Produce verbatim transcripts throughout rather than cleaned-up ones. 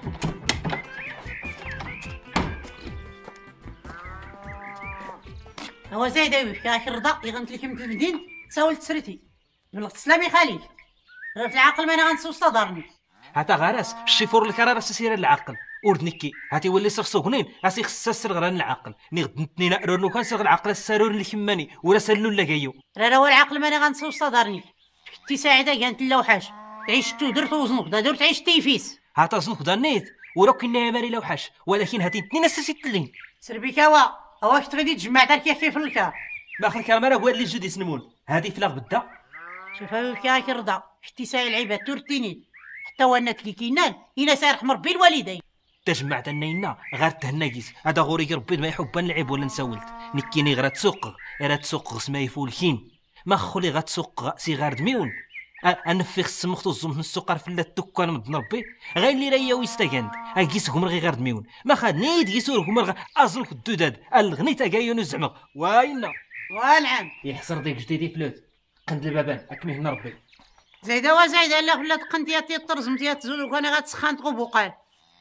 هو زايد اوي في اخر رضا يغنت لك من المدين تساول تسرتي بلغة تسلامي خالي راه في العقل ما انا غنسوس دارني هاتا غراس الشيفور الكرار سير العقل وردنكي هاتي ولي سرسو غنين اسي خصها سرغران العقل نغد نتني نارون وكان سرغ العقل السارور اللي كماني ولا سلو لا كايو راه هو العقل ما انا غنسوس دارني كنتي ساعده كانت اللوحاش عيشتو درت وزنك دا درت عيش تيفيس هاتا زنك دا نيت ورا كنا ماري لوحاش ولكن هاتي نتني ناس سيتلين سربي كوا واش تغيدي تجمع دار كيف في الكار ما اخر كاميرا هو اللي جدي سنمون هذه في بدا شوف هاك رضا حتى ساي العيبات تورتيني حتى وانا كيكينان الى سارح مربي الوالدين تجمعت النينا غير تهناكيس هذا غوري ربي ما يحب نلعب ولا نسولت نكيني غير تسوق غير تسوق اسما يفولكين ما خولي غتسوق سي غير دميون انا في خص مختو الزوم من السكر في الدكان مدن ربي غير اللي راهي ويستاكند اكيس غمر غير دميون ما خدني ديسور غمر ازرك الدوداد الغنيتا كايون زعما واينا والعم يحصر ديك جديدي فلوت قند البابان اكمي هنا ربي زايده وزايده لا خلات قندياتي الطرز متيات تزول وكان غتسخن تغوب وقال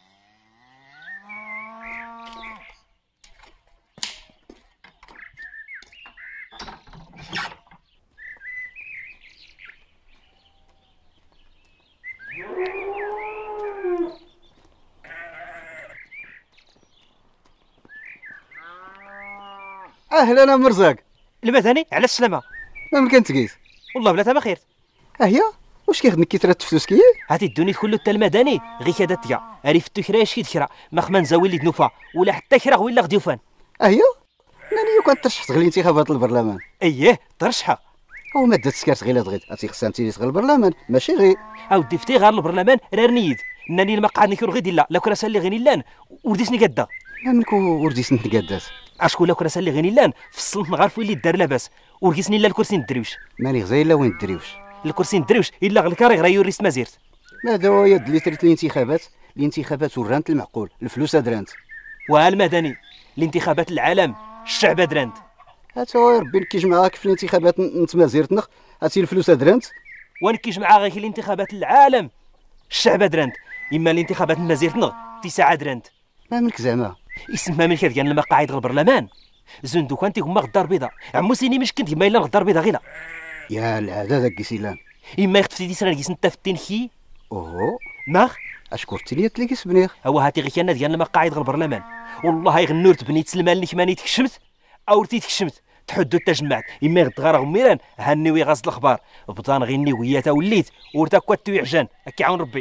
اهلا مرزاق المدني على السلامه ما ممكن تقيس والله بلا تا بخير اهيا واش كيخدم كي ترات فلوس كي هاتي الدوني كله تا المدني غير كذا تيا عرفتو كرا شي كرا ما خما نزاوي اللي دنوفا ولا حتى كرا ولا غديوفان اهيا ناني كنت ترشحت غير الانتخابات البرلمان اييه ترشحها او ماده سكرت غير تغيد عرفتي خصها انت اللي تغير البرلمان ماشي غير اودي فتي غير البرلمان راه نيد ناني المقعد نكر غير لا لا كرا سالي غير لان ورديتني قدا منك ورديت نتقادات اشكون لا كرا سالي غير لان فصلت نعرف وين اللي دار لاباس ورقيسني الا الكرسي ندريوش ماني غزاي لا وين الدريوش الكرسي ندريوش الا غلكاري غير يوريس ما زيرت ماذا هو يد اللي تريت الانتخابات الانتخابات ورانت المعقول الفلوس درانت والمدني الانتخابات العالم الشعب درانت هاتا هو ربي كيجمعها في الانتخابات نتما زيرتنخ هاتي الفلوس درانت وانا كيجمعها غير الانتخابات العالم الشعب درانت اما الانتخابات ما زيرتنخ تسعة درانت ما منك زعما يسمى ملك ديال المقاعد البرلمان زندو كانتي هما غدار بيضاء عمو سيني مش كنت ما الا غدار بيضاء غيلا يا العاده داك سيلان اما يختفتي ديسنا كيس انت فتين خي اوه ماخ اشكرتي لي تليكس بنيخ هو هاتي غير كان ديال المقاعد البرلمان والله يغنور تبنيت سلمان لك ماني تكشمت او رتي تكشمت تحدو تجمعت اما غدغار غميران هاني وي غاز الاخبار بطان غيني وياتا وليت ورتا كواتو عجان هكا عون ربي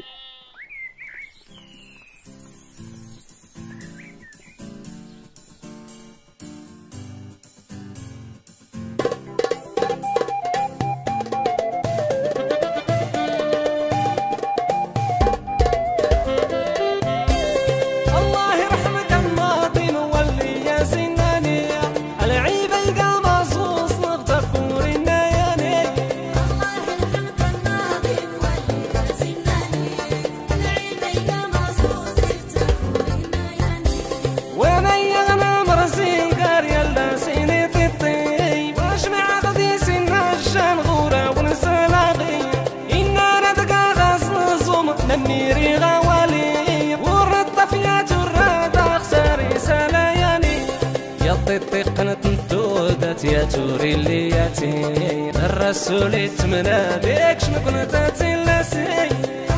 نميري غوالي ورد طفيات الراد خساري سلاياني يا طيطي قنت نتودات يا توري اللي ياتي الرسول يتمنى بيك شنو كنت تلاسي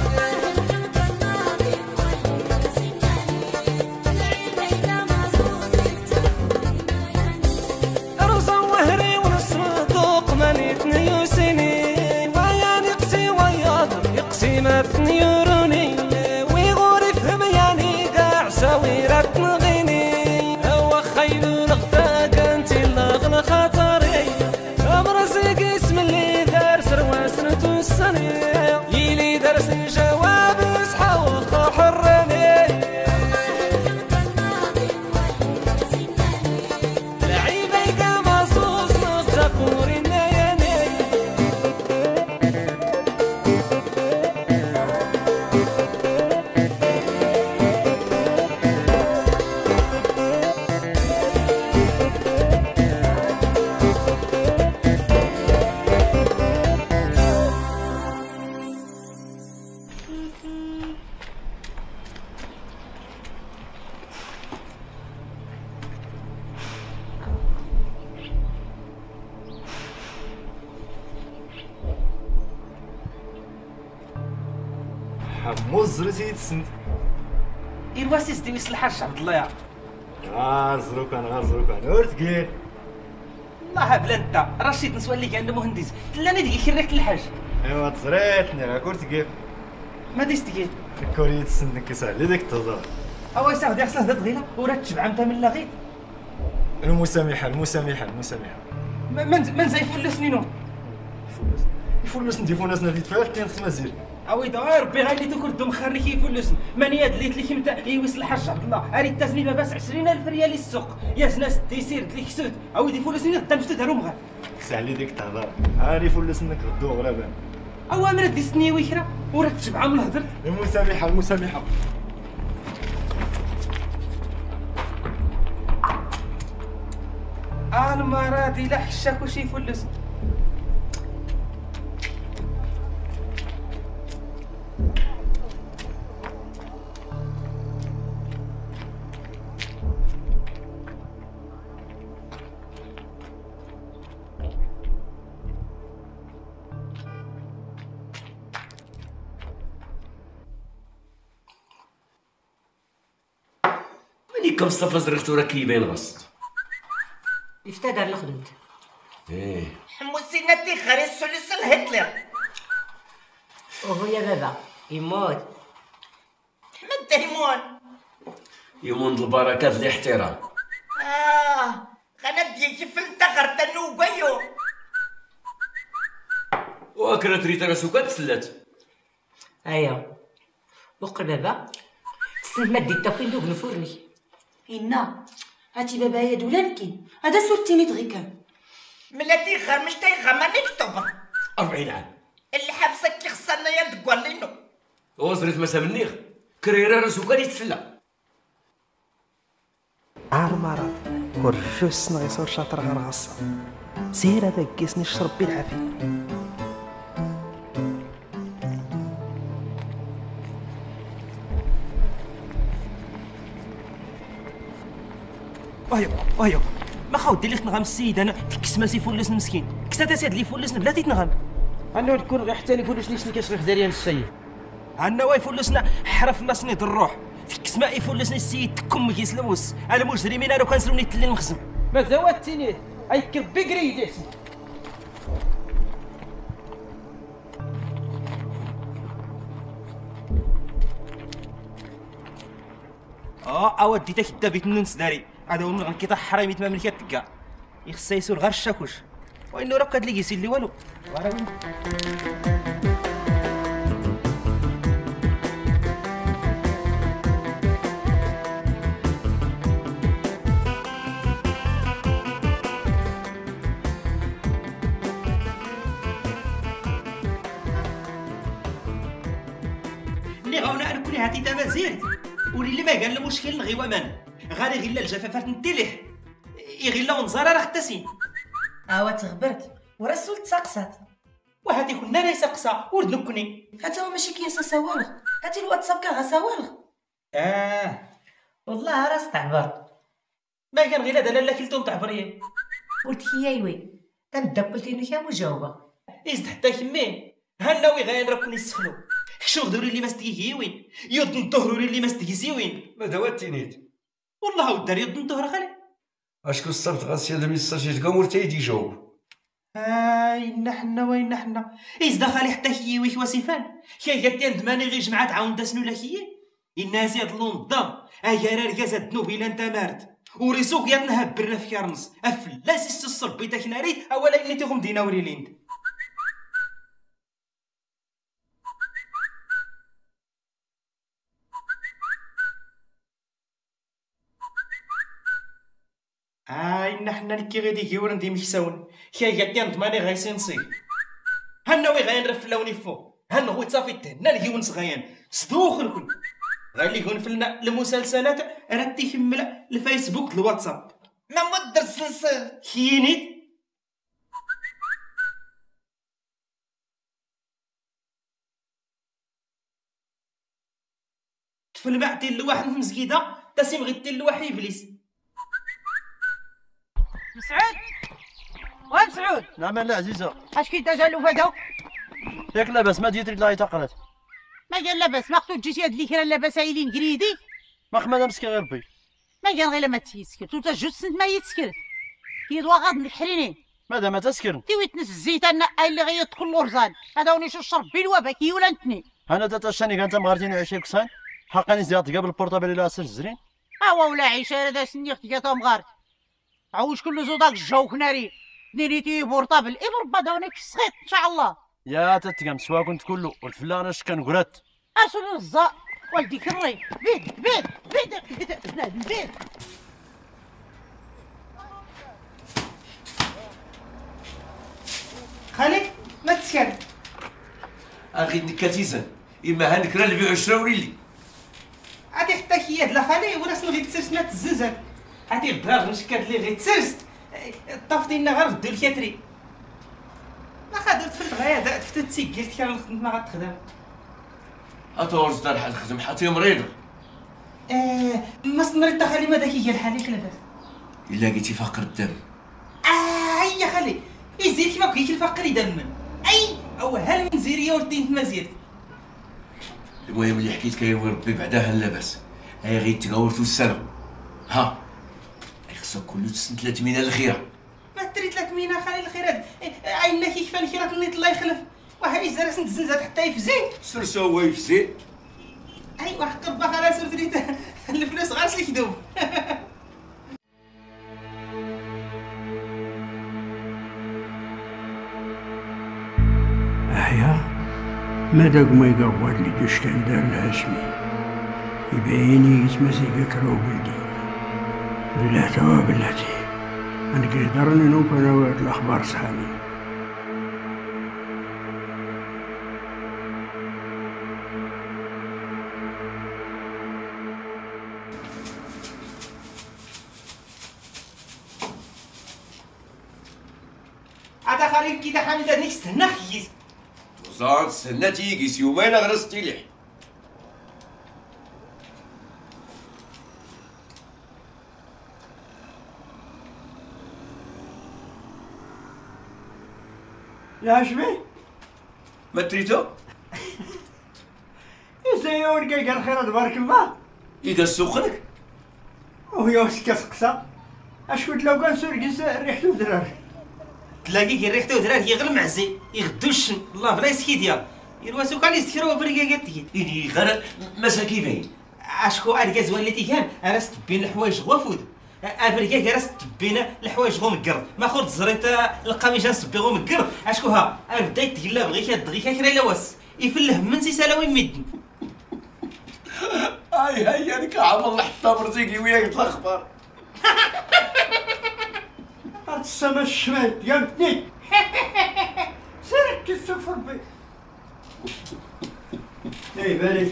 رصا وهري ونصدق مانيتني يوسيني وياني قسي وياض يقسي ما تنيوروني ويغوري فهم يعني قاع ساويرات نغيني هو خيل الغدا كانتي لاغل خاطري امرزق اسم اللي دار سرواس نتوسني يلي درس الجواب اصحى وخا حرني لعيبي كمصوص نغتقوري حمو الزرتي تسند. ايوا سي سيدي ويصل الحاج عبد الله يا غار زروك انا غار زروك انا ورتقيل. الله بلا انت رشيد نسوى اللي كان مهندس تلاني ديك كريك الحاج. ايوا تزريتني غا كورتقيل. ما ديش تقيل الكوري تسند كيسهل لي ديك التهضر. اوا يساعد يحصل هدا طغيله وراه تشبع انت من لاغيت. المسامحه المسامحه المسامحه. من من زي فل سنينو يفلس ندي فوناس نادي تفاعل اثنين خمازير. اوي دا ربي غير اللي تكون دم خري كيفلسن ماني هاد اللي تليك متى يوصل الحاج عبد الله اريد تزني لاباس عشرين ألف ريال السوق يا ناس تيسير تليك سود اوي دي فلسني غدا نفتد هروم غير سهل لي ديك التهضر. هاني فلس انك غدو غرا بان. اوا مرا دي سني ويكرا وراه تشبع من الهضر. المسامحه المسامحه. انا ما راضي لا حشاك وشي فلس. مالك مصطفى زرقتو راه كيبان غص. يفتدر الخدمت. ايه حمو سيناتي خري السلس لهتلر. وهو يا بابا يموت. حمد يمون. يمون البركات الاحترام. اه غنى ديكي في التغر تنوبيو. واكرا تريد راسو كتسلات. ايوا وقل بابا تسند ما ديت تاكل دوك نفورني. إنا هاتي بابا يا دولانكي هذا صورتيني دغي كان ملاتي غير مش تايغا ما نكتب. أربعين عام. اللي حبسك كي خصنا يا تقول لينو. وصلت مسا منيخ كريرا راسو كان يتسلى. عار مرض ورجو السنة غيصور شاطر غير غصة سير هذاك كيسني الشرب بالعافية. وهيو وهيو ما خاود دير لي تنغم السيد انا تكس ما سي فلسن مسكين كسا تا سيد لي فلسن بلا تيتنغم انا تكون غير حتى يفلسني شني كيشرح زريان الشيء عنا واي فلسنا حرف الله سنيد الروح تكس ما يفلسني السيد تكم كيسلموس انا مجرمين انا كان سلوني تلين مخزم ما زواتيني اي كربي قريدي. اه اودي تا كدا بيت نونس داري هذا هو من غنكيطا حرامي تما ملي كتلقى يخصها يسول غير الشاكوش وانه راه كتلقى يسير لي والو. ني غاونا نكون هاتي تا مزيان ولي ما قال المشكل نغي ومان غادي غير الجفافات نتلح يغير ونزار راه خداسين. اوا تغبرت ورسول تسقسات وهاتي كنا راه سقسا ورد نكوني حتى هو ماشي كيسا سوالغ هاتي الواتساب كان غا سوالغ. اه والله راه استعبر ما كان غير هذا لا كلتهم تعبريه قلت هي ايوي تنبدا قلتي انك يا مجاوبه ازد حتى كمين هناوي غاين راكم يسخنوا شوف دوري اللي ما استيكي وين يود نطهروا اللي ما استيكي وين ما دواتينيت والله ودار يود نطهر خالي اشكو الصبت غاسيا لم يستجيج كامور تايدي يجاوب. هاي نحنا وين نحنا ازد خالي حتى كي ويك وصفان كي قالت ندماني غير جمعات عاون داسنو لا كي الناس يضلون الضم اجا رجازة دنوب الى انت مارت وريسوك يتنهبرنا في كارنس افلاس السصر بيتك ناريت اولا اني تغم ديناوري ليند. هاي نحنا نكي غادي كيورن دي مكساون كي قالت ندماني غايسين صي هناوي غاين رفلاوني فوق هنغوي تصافي تهنا نجيو نصغيان صدوخ نكون غير اللي يكون فلنا المسلسلات راه تيكمل الفيسبوك الواتساب ما مدر السلسل كينيت تفل بعتي لواحد في المسكيده تسيم غيتي لواحد ابليس. مسعود ومسعود نعم لا عزيزة اش كي داجا الوفاده ياك لاباس ما ديتري لا تقرات ما قال لاباس ما خصو تجي هاد اللي كرا لاباس عايلين كريدي. ما خمانا مسكي غير بي. ما قال غير لما تيسكر توتا جوج سنت ما يتسكر كيدوا غاد نحرينين مادام تسكرن تيوي تنس الزيت النقاي اللي غيدخل الورزان هذا وني شو الشرب بالوبا كي ولا نتني. انا تتشاني كانت مغارتيني عشيك سان حقاني زياد قبل البورطابيل الى اسر زرين. اوا ولا عيشه هذا سني اختي كاتا مغارت عوج كل زوداك الجو كناري نيريتي بورطابل اي بربا داونيك السخيط ان شاء الله. يا تتقام سوا كنت كله والفلانه اش كان قرات ارسل الزا والدي كري بيد بيد بيد بيد بنادم بيد. خالي ما تسكر اخي نكاتيزن اما هانك راه اللي عشرة وليلي عادي حتى كياد لا خالي ولا سن غير تسرس ما تززك عادي الدراغ مشكات اللي غير تسرس طافتي لنا غير ردو الكاتري ما خدرت في الغيادة تفتت تسجلت كان الخدمة ما غتخدم اتورز دار حال خدم حتى مريض. اه ما مريض خالي ما داك هي الحالي خلافات الا لقيتي فقر الدم. اه يا خالي يزيد كيما بغيتي الفقر يدمن اي او هل من زيريا وردين ما زيرت. المهم اللي حكيت كيوي ربي بعداها لا باس هاي غير تغاورتو السنه ها خصك كل تسن ثلاث مينا الخيره. ما تري ثلاث مينا خالي الخيرات عينا كي كفاني كي راه تنيط الله يخلف وهاي زرس نتزنزات حتى يفزي سرسو هو يفزي. اي وحق ربا خلاص سرت الفلوس غير سلك دوب. أحيا ماذا ما يقول لي جوش كان دار الهاشمي يبيني يتمسك كرو بلدي بلاتي وبلاتي أنا قدرني نوب أنا الأخبار صحابي. عاد خالي كي حامد هذيك استنى خيس وزاد سنتي يقيس يومين غرستي ليه. لا شبي ما تريتو؟ ازاي ورقا قال خير تبارك الله إذا سوقنك وهي وسكسقسا اش قلت لو كان سرقس ريحتو درار تلاقي كي ريحته درار هي غير معزي يغدوش الله بلا يسكي ديال يرواسو كان يستكروا بريقا قاتي إني غير مساكي باين اشكو اركاز وليتي كان ارست بين الحوايج غوفود ابريكا ارست بين الحوايج غو مكر ما خرج زريت القميص نصبي غو مكر اشكو ها بدا يتقلا بغيك دغيكا كرا لواس يفله من سي سلاوي ميدن. هاي هاي هذيك عم الله حتى مرزيقي وياك الاخبار. هاد السما الشمال يا بني سيرك كيف ربي اي بالك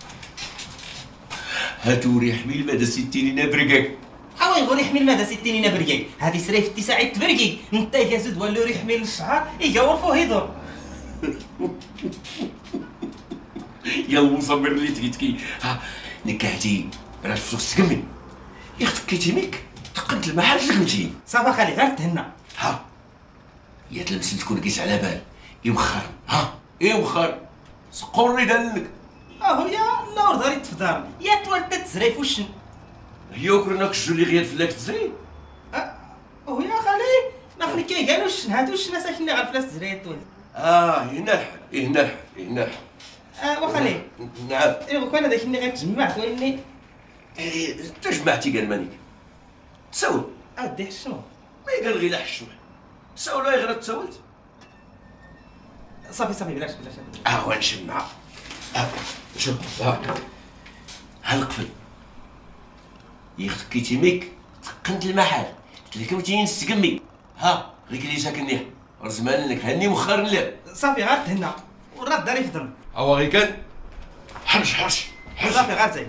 هاتو ريح ميل مدى ستين نبرقك. حاول يغور يحمل ماذا ستين نبرقك هادي سريف التساع تبرقك انت يا زود ولو يحمل الشعر يقور فوق يدور. يا مصمر اللي تكيتكي ها نكاهتي راه الفلوس تكمل يا اختك كيتيميك تقنت المحل تلمتي صافا خالي غير تهنا ها يا تلمسن تكون قيس على بال يمخر ها يمخر سقورني دلك اهو يا نور داري تفدار يا تولد تزريف وشن هي وكرناك الجو اللي غير فلاك تزري اهو يا خالي ما خلي كي قالوا الشن هادو الشنا ساكنين غير فلاس تزري تولد اه هنا الحل هنا الحل هنا الحل اه وخالي نعم ايوا كان هذاك اللي غير تجمعت واني ايه تجمعتي قال مانيك تسول ادي شنو ما قال غير لحشوه سولو غير تسولت صافي صافي بلاش بلاش اه ونشمع اه شوف ها هالقفل يا اختك كيتيميك تقنت المحل قلت لك كنتي نستقمي ها غير كلي ساكنيه رزمان لك هاني مخر لا صافي غير تهنا وراد داري فضل هو غير كان حرش حرش حرش صافي غير زين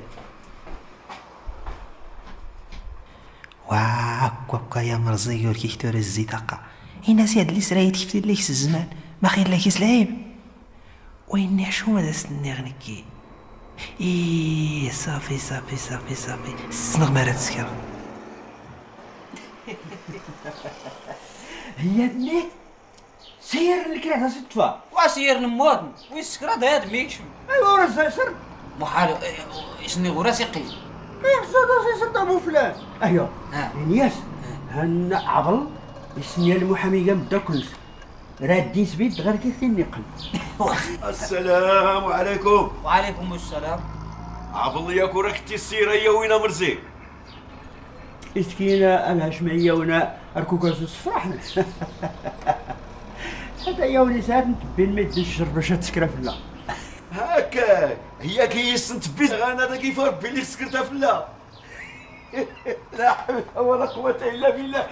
واكوكا يا مرزي وركي كتور الزيتاقة هنا سياد اللي سرايت كيف ليك الزمان ما خير لك يسلعيب وين نعشو ماذا استني غنكي ايه صافي صافي صافي صافي السنغ مارا تسكر هي دنيت سير الكراه ستفا وسير المواطن ويسكرا داير ميكشم ايوا راه سر محال اسني غورا سيقي كيف صدى صدى ابو فلان ايوا الياس هن عبل يسمي المحامي قام بدا كلش راه الدين سبيد غير كيفتي النقل. السلام عليكم. وعليكم السلام. عبل ياك وراك كنتي السيريه وين مرزي؟ مسكينة الهاشمية ونا الكوكاس الصفراحنا. هذا يا ولي ساعات نتبي الميد الشر باش تسكر فلا. هكاك هي كيس نتبي غانا دا كيف ربي اللي سكرتها فلا. لا حول ولا قوة إلا بالله.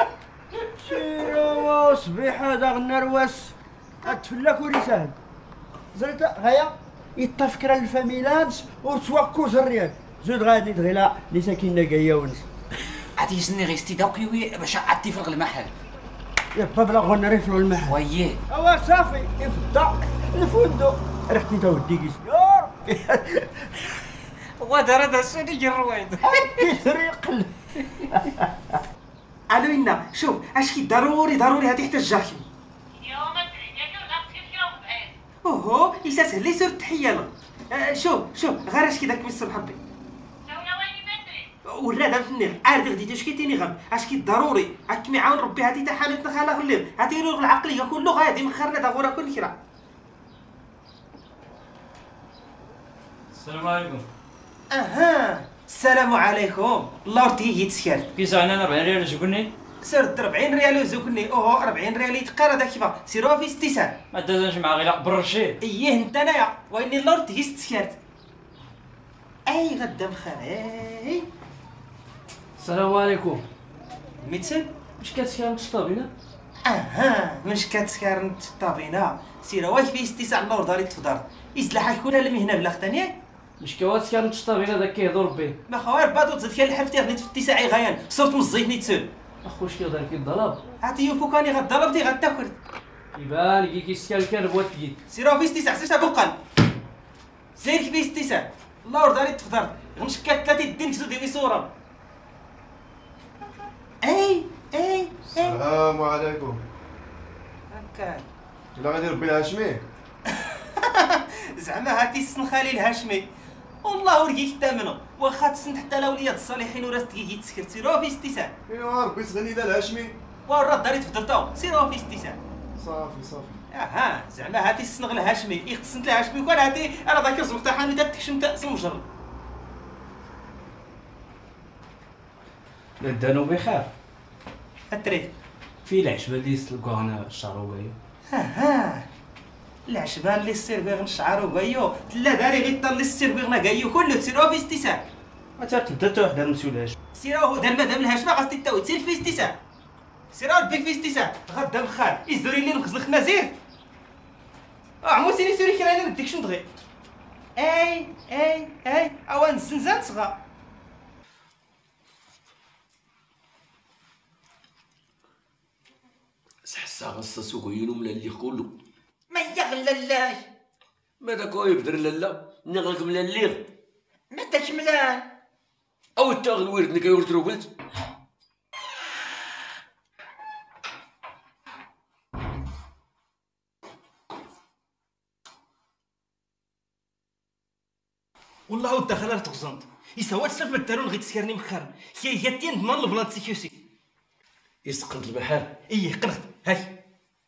سيروا صبيح هذا غنرواس اتفلاك ولي ساهل. زرت غايا يتفكر الفاميلات وتوكو الريال. زود غادي دغيلا اللي ساكنين كايا ونس. عادي يسني غير استداوكي باش عاد تفرغ المحل. يا بابا غنى ريفلو المحل. وييه. اوا صافي يفضى الفندق رحتي تا ودي كيسيور. ودار هذا السوني الرويد. تسريق. الو إنا شوف اش كي ضروري ضروري هادي حتى الجاكي. اليوم الدنيا كلها كيف بعيد. اوهو يساسهل لي سور التحيه له. أه شوف شوف غير اش كي داك ميسر حبي. ولا دابا فني عارف غديتو اش كيتيني غم اش كي ضروري هاك ما يعاون ربي هادي تا حانوتنا خاله غليظ هادي له العقليه كله غادي مخرنا دا غورا كل كرا. السلام عليكم. اها السلام عليكم. الله تيجي تسكر كي زعنا أربعين ريال زوكني سرت أربعين ريال وزوكني. اوه أربعين ريال يتقرا داك كيفا سيروا في استيسان ما دازنش مع غير برشي. اييه انت انايا واني الله تيجي تسكرت اي غدا بخير. السلام عليكم. ميتسن واش كتسكر نتشطابينا؟ اها مش كتسكر نتشطابينا سيرا واش في استيساع النور داري تفدر يزلح يكون المهنه بلا ختانيه مش كواتسكر نتشطابينا داك كيهضر بيه ما خوار بادو تزاد كان الحفتي غني تفتيساعي غيان صوت مزيت نيتسن اخوش كيهضر كي الضرب عطي يوفو كاني غضرب دي غتاكل يبان كي كيسكر كان بوات تجي سيرا في استيساع سير بقال سير في استيساع النور داري تفدر غنشكات ثلاثه الدين كزو ديري صوره. اي اي السلام عليكم. هكا لا غادي ربي الهاشمي. زعما هاتي السن خالي الهاشمي والله وريك الثامنه واخا تسنت حتى لا وليات الصالحين وراس تكيكي تسكر سيروا في استيسان. ايوا ربي يسغني دا الهاشمي. ورا داري تفضلتو سيروا في استيسان. صافي صافي. اها زعما هاتي السن غير الهاشمي يختصنت الهاشمي وكان هاتي راه ذاك الزوق تاع حانوت تكشم كاس مجرد. ندانو بخير. التريد في العشبه اللي سلقوها هنا الشعروبيه. اها العشبه اللي السير بيغ نشعرو كايو تلا داري غير طال السير بيغنا كايو كله تسيروا في استيسان. ما تبدا حتى وحده مسؤولهاش. سيروا دار مادام الهاشمه غاستي تاو تسير في استيسان. سيروا ربي في استيسان غدا بخير يزدوري لي نخزل خنازير. اه عمو سيري سيري كراينا نديك شنو تغي. اي اي اي اوان الزنزان صغار. سحسا غصص وكينو من اللي كله ما يغللاش ماذا كو يبدر لالا نغلق من الليغ ما تشملان او التاغل ورد كيورد روبلت. والله ود دخل راه تغزنت يسوى تسلف ما دارو غير تسكرني مخرن كي جاتين ضمن البلان سيكيوسي يسقط المحل. ايه قنخت هاي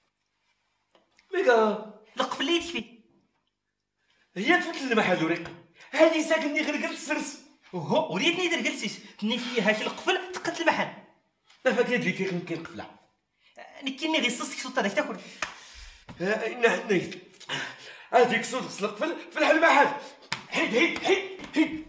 ميكا لقف اللي يدفي هي تفوت المحل وريق هاني ساكنني غير قلت السرس. اوهو وريتني در جلسيس تني فيها هاك القفل تقتل المحل. ما فاك يدري كيف يمكن قفله نكيني غير صصك صوت هذاك تاكل. إنا هنيت هذيك صوت غسل القفل في المحل. حيد حيد حيد حيد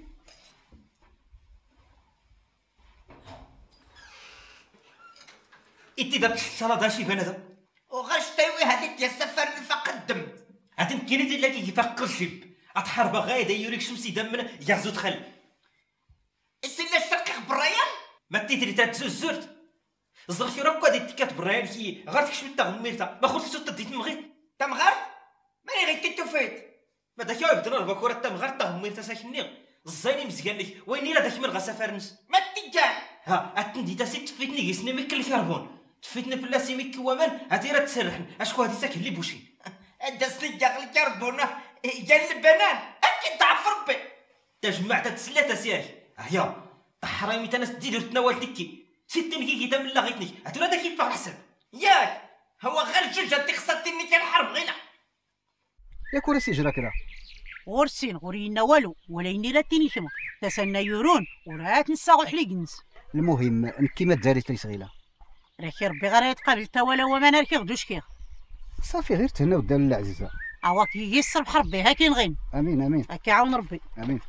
انت دابا الشلاضه شي بنادم وغاش تاوي هذيك يا سفر نفق الدم. هاد مكينه ديال كي يفقر الشب اتحارب غايده يوريك شمسي دم يعزو دخل السله الشرقي بالريال ما تيدري تاتزوز زرت الزرفي راك غادي تكات بالريال كي غير تكشف تا غميرتا ما خرجت صوت ديت مغير تا مغار ماني غير كنتو فيت ما داك يا بدنا الباكوره تا مغير تا غميرتا ساكني الزايني مزيان لك ويني راه داك من غسافر نس ما تيجان ها اتندي تا سيت فيتني يسني مكل كربون تفتنا في الله سيميك كوامان هاتي راه تسرحن اشكو هاتي ساكن لي بوشي هذا سيجا غلك ربنا جا البنان اكيد تعرف ربي تجمعت تسلات سياج هيا حرامي تناس تدير تناول تكي ستين كي كيدا من لغيتني هاتو هذا كيف الحسن ياك هو غير جوج هاتي خصاتني كنحارب غينا ياك ورا سيجرا كرا غورسين غورينا والو ولا يني لا تيني ثما تسنى يورون ورات نساغو حليقنس. المهم نكي ما داري تري صغيله راكي ربي غير يتقابل تا ولا وما ناركي غدوش كيغ صافي غير تهنا ودار العزيزه اواك ييسر بحال ربي هاكي نغين امين امين هاكي عاون ربي امين.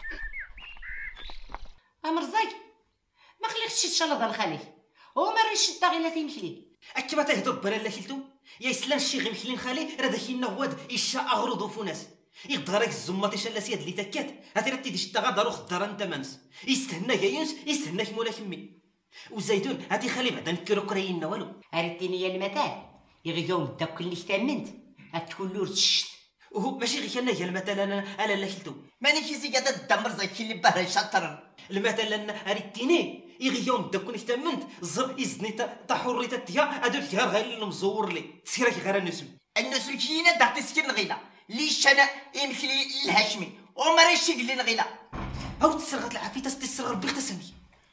امر زي ما خليكش ان شاء الله دار خالي وما ريش الطاغي لا تيمكلي اكما تهضر بلا لا كلتو يا اسلام شي غير مخلين خالي راه داكي النواد يشا اغرضو فوناس يقدر الزمه تشال سياد اللي تكات هاتي راه تيديش تغادر خضر انت مانس يستهنا يونس يستهنا مولا كمي وزيتون هاتي خالي بعدا نكرو كرينا والو عرفتيني يا المثال يغيو داك اللي تامنت غتولو رتشت وهو ماشي غير انا يا المثل انا انا لا كلتو ماني كي زيك هذا الدمر زي اللي باه شاطر المثل انا ريتيني يغيوم داك كون اهتمنت زر يزني تا حريت تيا هذا الكهار غير مزور لي تسيرك غير النسم النسم كينا دعتي سكين غيلا ليش انا يمكلي الهاشمي وما ريش يقلي الغيلا او تسرغت العافيه تستسرغ ربي تسمي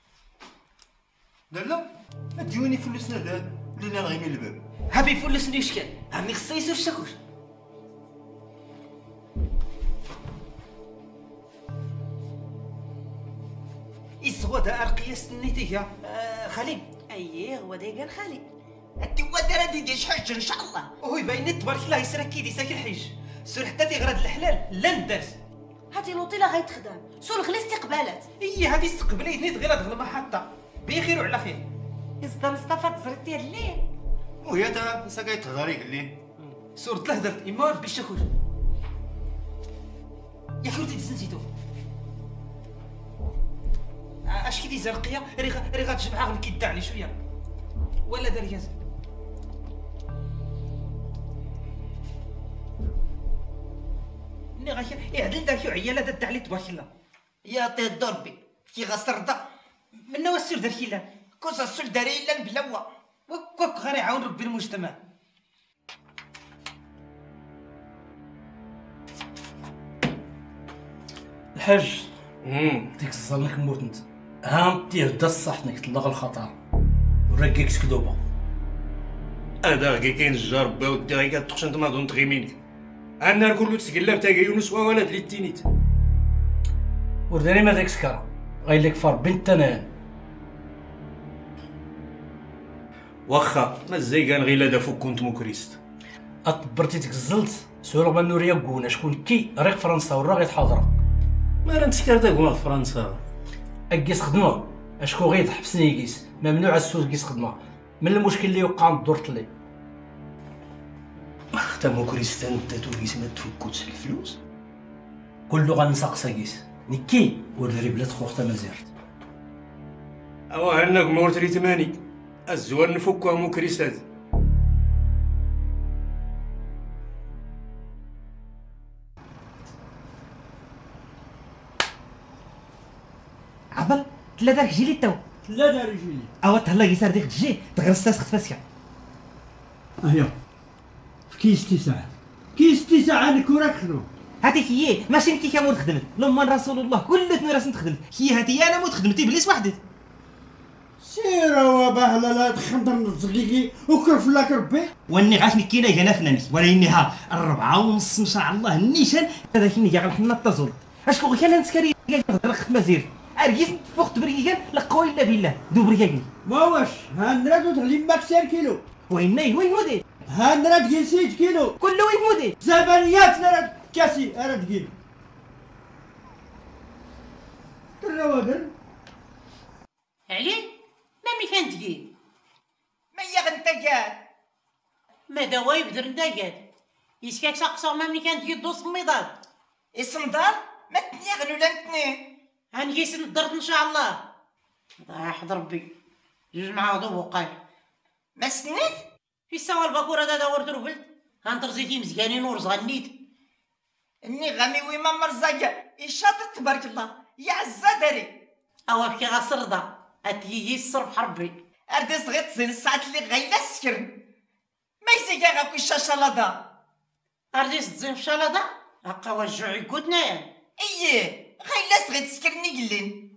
لا لا ما ديوني فلوسنا داد لينا غيمي الباب هابي فلسني شكال عمي خصو يسوي الشاكوش إيش دا أرقية سنيتي آه خالي اييه هو دا قال خالي انت هو دار هادي ديال حج ان شاء الله وهو يبين تبارك الله يسرك كيدي ساكن الحج سور حتى تيغرد الحلال لا ندرس هاتي لوطيلا غيتخدم سول غير استقبالات إيه هادي استقبلي نيت غير هاد المحطة بخير وعلى خير يصدر مصطفى تزرتي هاد الليل وهي تا ساكاي تغاري الليل سور تلهدرت إما ربي الشاكوش يا كروتي تزنزيتو اش كي ديزا رقيه ري ري غتجمعها غير كيدع عليه شويه ولا دار ياز ني غاك يعدل داك عياله دات عليه تبارك الله يعطيه الدور بي كي غسرده من هو السر دار كيلا كوز السر داري الا بلوا وكوك غير يعاون ربي المجتمع الحاج ديك الظلك موت انت ها دير دا الصح انك تلغى الخطر ورقيك كذوبه هذا غي كاين الجار با ودي غي كتخش انت ما دون تغيمينك انا كلو تسقلب تا يونس وولد لي التينيت ورداني ما داك سكر غير لك فار بنت تنان واخا ما زي كان غير لا فوق كنت مكريست اطبرتي تكزلت سولو ما نوريا كونا شكون كي ريق فرنسا ورا غيتحاضر ما راه نتسكر داك فرنسا اكيس خدمه اشكو غير تحبسني كيس ممنوع السوق كيس خدمه من المشكل اللي وقع دورت لي حتى مكريستان انت توكيس ما تفكوتش الفلوس كله غنسقسا كيس نكي وري بلاد خو حتى ما زرت او هناك مورتري ثماني الزوار نفكوها مكريستات عبر تلا دارك جيلي تو تلا دار جيلي اوا تهلا يسار ديك تجي تغرساس خفاسيا اهيا في كيس تسعة كيس تسعة نكورك خنو هاتيك هي ماشي انت كامور خدمت لما رسول الله كل راس نتخدم هي هاتي انا موت خدمتي بليس وحدي سيرة وبهلا لا تخندر نزقيقي وكرف لك ربي واني عاشني كينا جانا فناني ولا انها الربعة ونص ان شاء الله النيشان هذا كيني جا غنحنا التزول اشكو غير كان نسكري رخ مزير ارجيس فوق بريكان لا قوي الا بالله دو بريكان ما واش هنرد تغلي ماكسير كيلو وين وين مودي هنرد كيسيج كيلو كله وين مودي زبانيات نرد كاسي ارد كيلو الروادر علي مامي كان تقيل ما هي غنتاكاد ما دوا يبدر نتاكاد يسكاك ساقسا مامي كان تقيل دوس الميضاد الصندال ما تنيغن ولا نتني هنجيس ندرت ان شاء الله راح ربي جوج مع ضو وقال ما سنيت في سوا الباكوره دا دورت ربلت هانترزيتي مزيانين ورز غنيت اني غامي ويما مرزاقه يشاطر تبارك الله يا عزا داري اوا بكي غسردا اتيي الصرف حربي اردس غير تزين الساعات اللي غايله سكرن ما يزيكا غاكو الشاشالادا ارديس تزين في شالada هكا وجع يقودنا اييه غايله صغير تسكرني قلين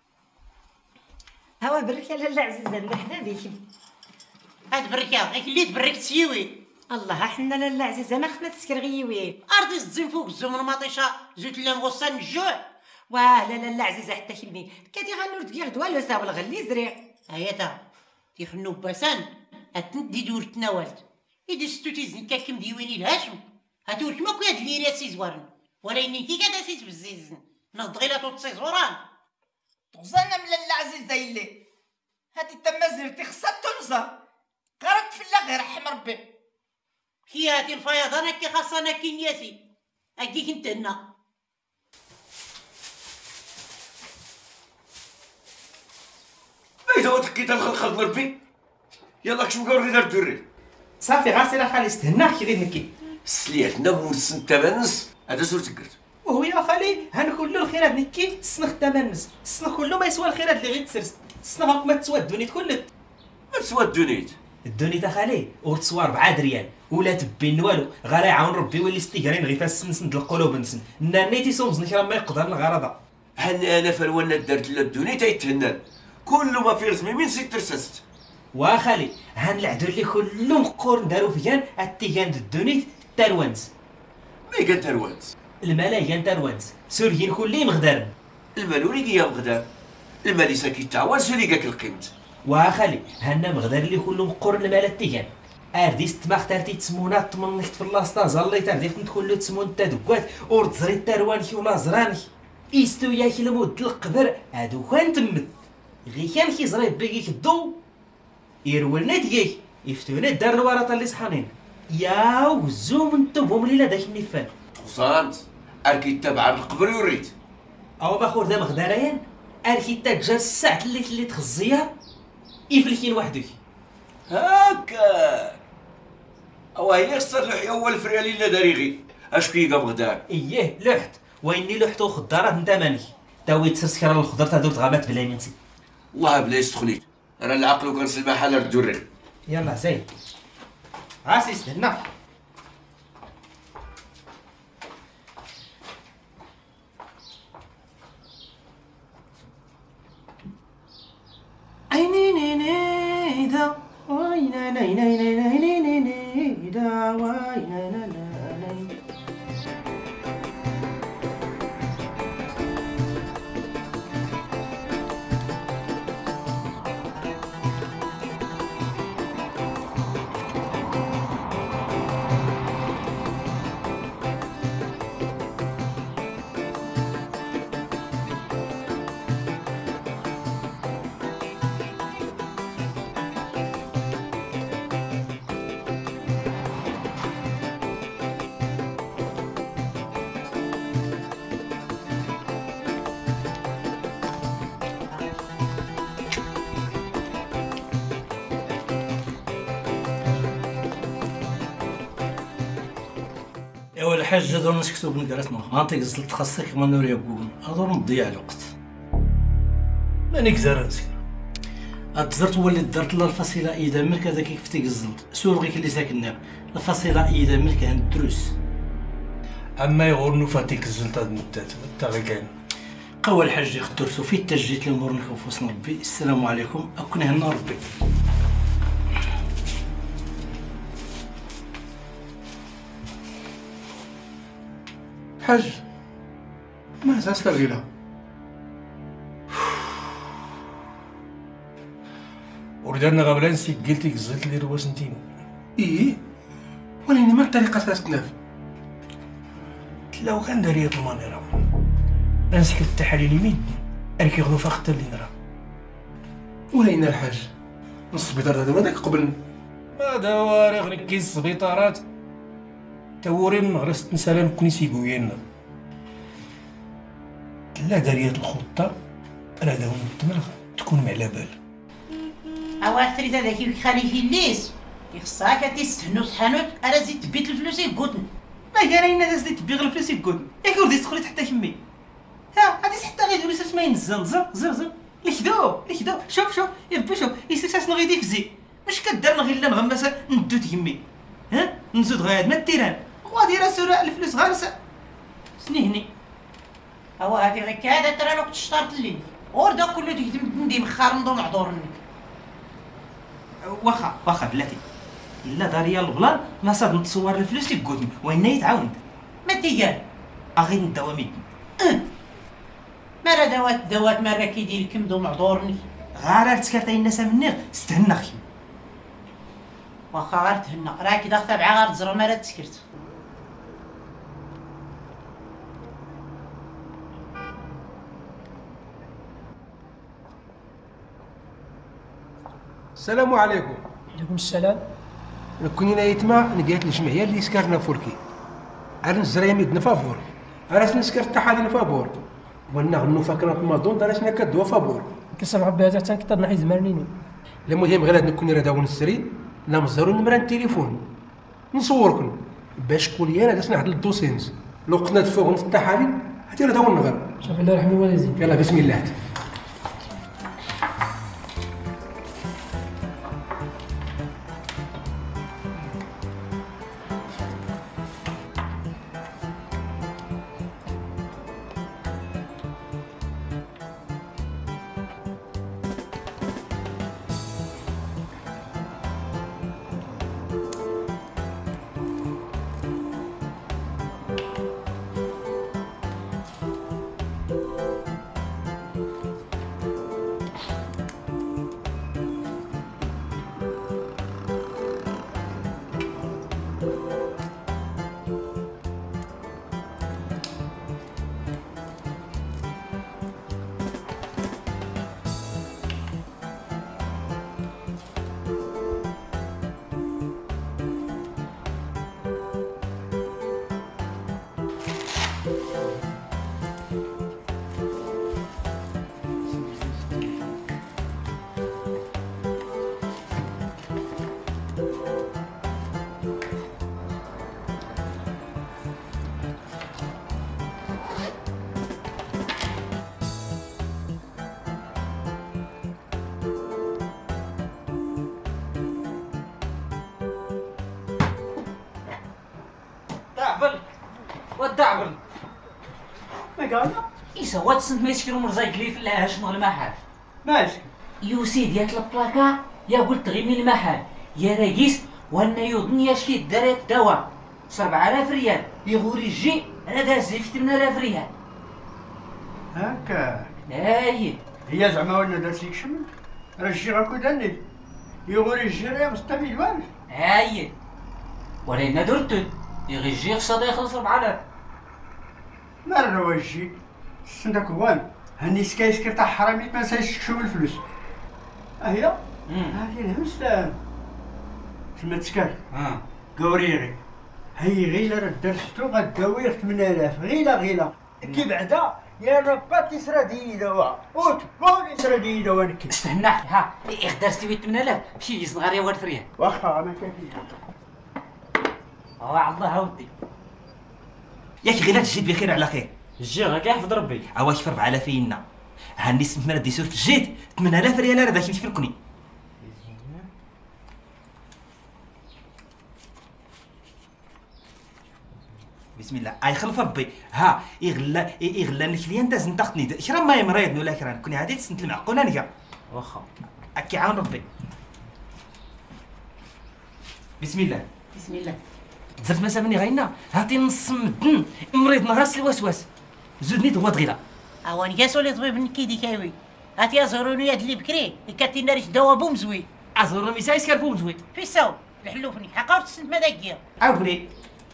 هوا برك يا لاله عزيزه اللحظه ديك هاد بركه غير اللي تبرك تسيوي الله حنا لاله عزيزه ما خفنا تسكر غيوي ارديس تزين فوق الزمن مطيشه زيت لا مغصه الجوع واه لا لاله عزيزه حتى كلمي كادي غنور دكير دوا لو ساول غلي زريع هيا تيخنو باسان اتندي دور تناولت إذا ستو تيزن كاكم ديويني الهاشم هاتو كما كو هاد ليريا سيزوارن ولا إني كي كادا سيز بزيزن نض غير تو تسيزوران تغزانا من لاله عزيزه يلي هادي التمازير تيخصها تنزا غير تفلا غير رحم ربي كي هاتي الفيضان كي خاصنا كينياسي اكيك انتنا اذا وتحكيت الخلق مربي يلا كشم قوري دار الدري صافي غاسي لا خالي استهنا كي غير نكي سليتنا مورسن تمنس هذا سور تقرت وهو يا خالي هان كله الخيرات نكي السنخ تمنس السنخ كله ما يسوى الخيرات اللي غير تسرس السنخ هاك ما تسوى الدنيت كلت ما تسوى الدنيت الدنيت اخالي ورتسوى ربعة ريال ولا تبين والو غير يعاون ربي يولي ستيكرين غير فاس سنسند القلوب نسن نانيتي صومز نكرا ما يقدر الغرضه هن انا فروانا درت لا الدنيت يتهنن كل ما في رسمي من ست ترسست واخالي هان العدو اللي كلهم قورن دارو فيان التيجان الدونيت تاروانس مي كان تاروانس الملايين تاروانس سوريين كلهم مغدارن المالوري يا مغدار المالي ساكي تاوان سوري كاك القيمت واخالي هانا مغدار اللي كلهم قورن المال التيجان ارديس تماخ تارتي تسمونا تمنخت في اللاصطا زالي تاردي ندخل له تسمون تادكوات ورد زري تاروانكي ولا زرانكي إستو ياكي المود القبر هادو كان تمت غي كان كيزري بيكي الضو يرولنا ديك يفتونا الدار الورطه اللي صحانين يا وزوم انتم ليله داك النفان وصانت اركي تبع القبر يوريت او باخور دا مغداريان اركي تاجر الساعه اللي اللي تخزيها يفلكين وحدك هاكا او هي خسر لحيه هو الفريالي اللي داريغي اش كيقا مغدار اييه لحت ويني لحتو خضارات انت ماني تاوي تسكر الخضر تاع دوت غابات بلا منسي والله بلاش تخليت انا العقل وكنسل المحل الدري يلا زين عاسي استنى عيني نيني دا وينا ني ني ني ني ني ني دا وينا لا لا ايوا الحاج هذول نسكتو بنقراتنا غانتي قزلت خاصك ما نوريا بوغن هذول نضيع الوقت ماني كزار نسكر اتزرت هو اللي درت له الفصيله اذا ملك هذا كيف تيقزلت سور غير اللي ساكن الفصيله اذا ملك عند الدروس اما يغور نفاتيك الزلطه المدات تا غير كان قوى الحاج خدرتو في تجيت الامور نخوف ربي. السلام عليكم اكون هنا ربي. حاج ما زاس الغيلة وردنا غبلان سي قلتي قزلت لي رواس نتيمو ايه ولاني ما الطريقه تاسكناف لو كان داري المانيرا نسكت التحاليل يمين اركي غدو فاخت اللي نرى ولين الحاج السبيطار هذا ماذاك قبل هذا وارغ ركي السبيطارات تورين غرست نسالم كوني سيقوينا لا داريات الخطة راه داون التمرغ تكون معلا بال اواثري هذا كيف خالي في الليس يخصها كتستهنو تحانوت انا زيد تبيت الفلوس يقودن ما كاين انا زيد تبيغ الفلوس يقودن ياك ودي تدخلي حتى كمي ها غادي حتى غير يقول لي ما ينزل زر زر زر الكذوب الكذوب شوف شوف يا ربي شوف يسير شنو غيدي فزي واش كدار غير لا نغمس ندو تيمي ها نزود غير ما التيران غادي راه سوره الفلوس غارسه سنيهني هو هادي غير كادا ترى لو كنت شطرت الليل وردا كله تكتب ندي مخار نضو معذورني واخا واخا بلاتي الا داريا البلان ما صاد نتصور الفلوس اللي قلت وين يتعاون ما تيقال اغي ندوامي مرة دوات دوات مرة كيدير لكم دو معذورني غير تسكرتي الناس مني استهنا اخي واخا غير تهنا راه كي داخل تابعه غير تزرو مرة تسكرت السلام عليكم. عليكم السلام. كونينا يتما نديات الجمعيه اللي سكرنا فولكي عرن الزرايه ميدنا فابور عرفت نسكر التحاليل فابور ولنا غنو فاكره ماضون دراسنا كدوا فابور كسمع بها حتى كثر نحيد زمرنيني المهم غير هاد نكون راه داون السري لا مزرو نمره التليفون نصوركم باش كل انا درسنا واحد الدوسينز لو قنا تفوقهم في التحاليل حتى راه داون الغرب شوف الله يرحمه والديك يلا بسم الله. دعبل والدعبل ما قال إيسا وات سنت ما يسكروا مرزاق لي في العاش نغ المحل ماشي يو سيدي هات البلاكا يا قلت غير من المحل يا راقيس وانا يوضن يا شكي دارت دواء سبعة آلاف ريال يغوري الجي انا داز في ثمانية آلاف ريال هكا اي هي زعما وانا داز ليك شمل راه الجي غاكو داني يغوري الجي راه مستعمل والو اي ولينا درتو يغي الجي خصها يخلص ربعة آلاف ما راه الجي سندك وان هاني سكاي سكر تاع حرامي ما سايشكشو الفلوس هي هذه الهمستان تما تسكر اه قوريري هي غيلا راه درستو غداوي ثمانية آلاف غيلا غيلا كي بعدا يا ربا تسرى ديني دوا اوت قولي تسرى ديني دوا نكي استنى ها درستي وي ثمانية آلاف ماشي يجي صغار يا ولد فريان واخا انا كافي اه الله ودي ياك غير تجيت بخير على خير الجي غا كيحفظ ربي اواش في أربعة آلاف ينا هاني سمت مرا دي سورت جيت ثمانية آلاف ريال راه باش نمشي الكوني بسم الله اي خلف ربي ها يغلا يغلا الكليان تاز نتاختني شرا ما مريض ولا كران كوني عادي تسنت المعقوله نيا واخا اكي عاون ربي بسم الله بسم الله زرت ما سامني غينا هاتي نص مدن مريض نغرس الوسواس زودني دوا دغيلا اوان كاس ولا طبيب نكي دي كاوي هاتي ازوروني هاد اللي بكري كاتي ناريش دوا بوم زوي ازورو ميسايس كار بوم زوي في ساو الحلوفني حقاوت السنت ما داكيا عاوني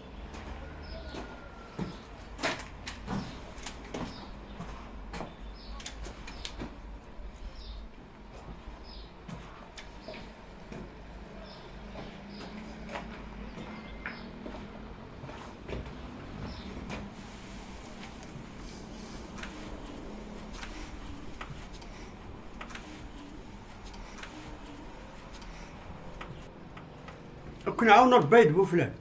كون عاون ربي بو فلان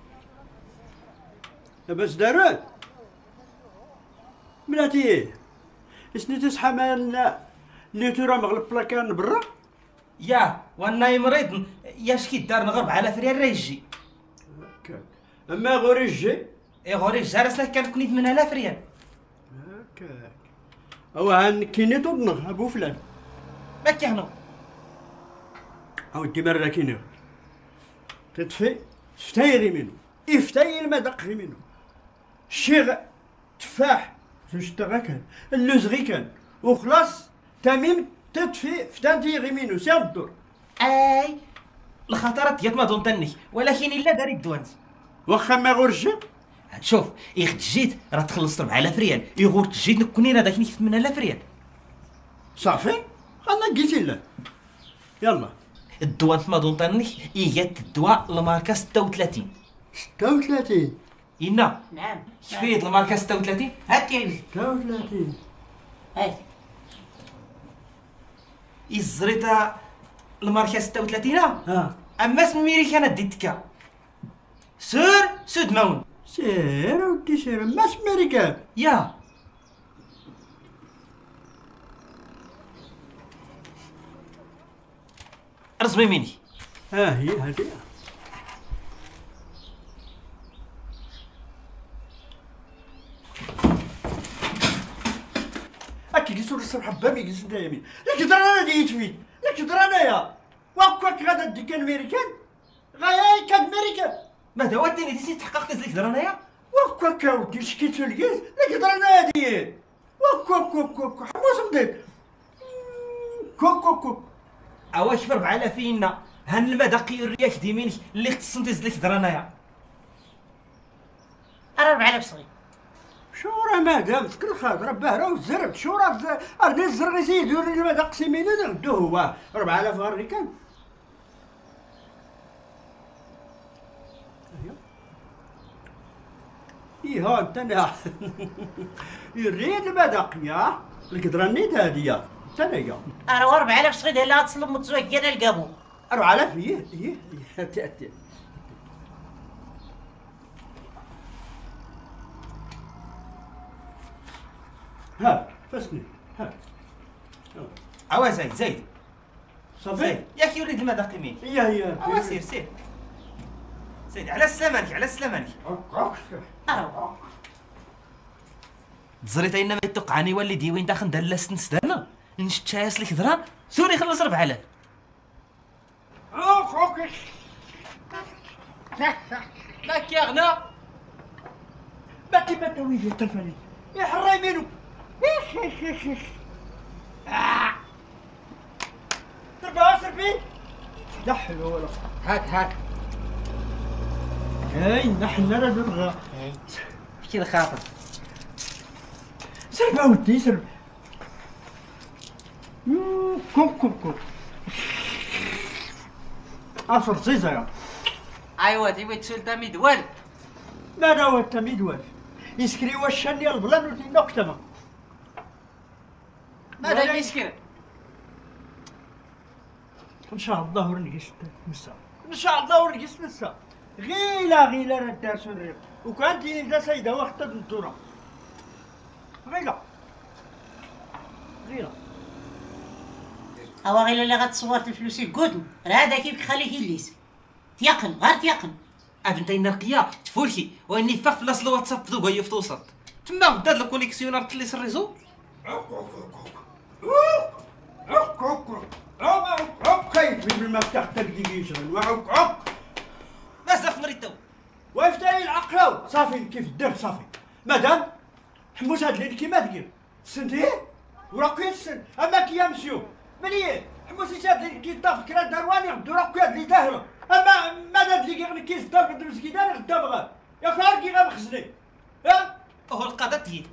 لاباس دارات بلاتي اسني تصحى مالنا نيتو راه مغلب بلاكان برا. يا وانا مريض ياش كي دار نغرب على فريال راه يجي. هكاك. اما غوري جي. اي غوري جارس لك كان كنيت من على فريال. هكاك. او هان كينيتو بنغ ابو فلان. ما كيهنو. اودي مرة كينيو. تدفي فتايري منو. يفتاي المدق غي منو. الشيغ تفاح زوج تاغا كان اللوز غي كان وخلاص تميم تدفي فتانتي غي منو سير الدور. اي الخطرات ديال ما دون تني ولكن الا داري الدوانت واخا ما غورجي. شوف يخد جيت راه تخلصت ربعة آلاف ريال يغور تجيت نكوني راه داك نكتب من آلاف ريال صافي انا قلت له يلا. الدوانت ما دون تني ايات الدواء الماركه ستة وثلاثين. ستة وثلاثين إنا نعم شفيت الماركه ستة وثلاثين. هات يا ولدي ستة وثلاثين هات. إزريتا الماركه ستة وثلاثين. ها اما اسم ميريكان ديتكا سور سود مون. سير ودي سير ما اسم ميريكان. يا رزمي مني. ها هي هادي. اكي قيسوا الصبح بامي قيس انت يمين لك درا انا ديت فيه لك درا انايا واكواك غادا ديكان ميريكان غايا كان ميريكان ما دواتني ديتي تحققت لك درا انايا واكواك ودي شكيتو القيس لك درا انايا دي واكواك واكواك حموس مدير كوك كوك كوك اواش في ربعة آلاف فينا هان المداقي الرياك ديمينك اللي خصني تزيد لك درا انايا راه ربعة آلاف صغير. شو راه مادام في كل خاطر باه راه الزرب شو راه راه الزرق يزيد يوري لي ماذا قسيمين نغدو هو أربعة آلاف غير كان. ايه ها انت انا يريد المداقية القدرة نيت هادية انت انا راه ربعة آلاف صغير اللي غتصلب متزوج انا الكابو. أربعة آلاف ايه ايه ايه تأتي. ها فاسني ها عوا زايد زايد صافي ياك يريد المذاق يمين. هي هي عوا سير سير سيدي على سلامانك على سلامانك. تزريت اين ما يتوقعني والدي وين داخل دلست نسدانا نشت شايس لك درام سوري خلص ربعة آلاف. اوك اوك لك يا غنا ما كيما تويدي التلفاني يا حراي منو تربع سربي لا حول ولا هات هات. هاي نحن لا نرغى احكي الخاطر سرب ودي سرب كوك كوك كوك عصر زيزة يا ايوا تبي تسول تامي دوال. ماذا هو التميد واش يسكري وشني البلان ودي نكتمه ماذا يسكر؟ ان شاء الله ورنقص نسا ان شاء الله ورنقص نسا غيلا غيلا ردار سرير وكانت إذا سيدة وقت الدورة غيلا غيلا اوا غير اللي غتصور الفلوس القدم راه هذا كيف خليه يليس تيقن غير تيقن. ابنتي نرقيه تفولكي واني فاق في لاصل واتساب دوكا هي في وسط تما بدات الكونيكسيونار تليس الريزو. خايف من المفتاح تلقي يشغل وعوك عوك مازال مريض تو وافتاي العقل صافي كيف الدرب صافي مادام حموس هاد الليل كيما دير سنتي وراكو السن اما كي يا مسيو ملي حموس هاد الليل كي طاف كرا درواني غدو راكو هاد اللي تاهلو اما ماذا تلقي غير كيس دار قد المسكينه غدا بغا يا فارقي غا مخزني ها هو القضاء تيد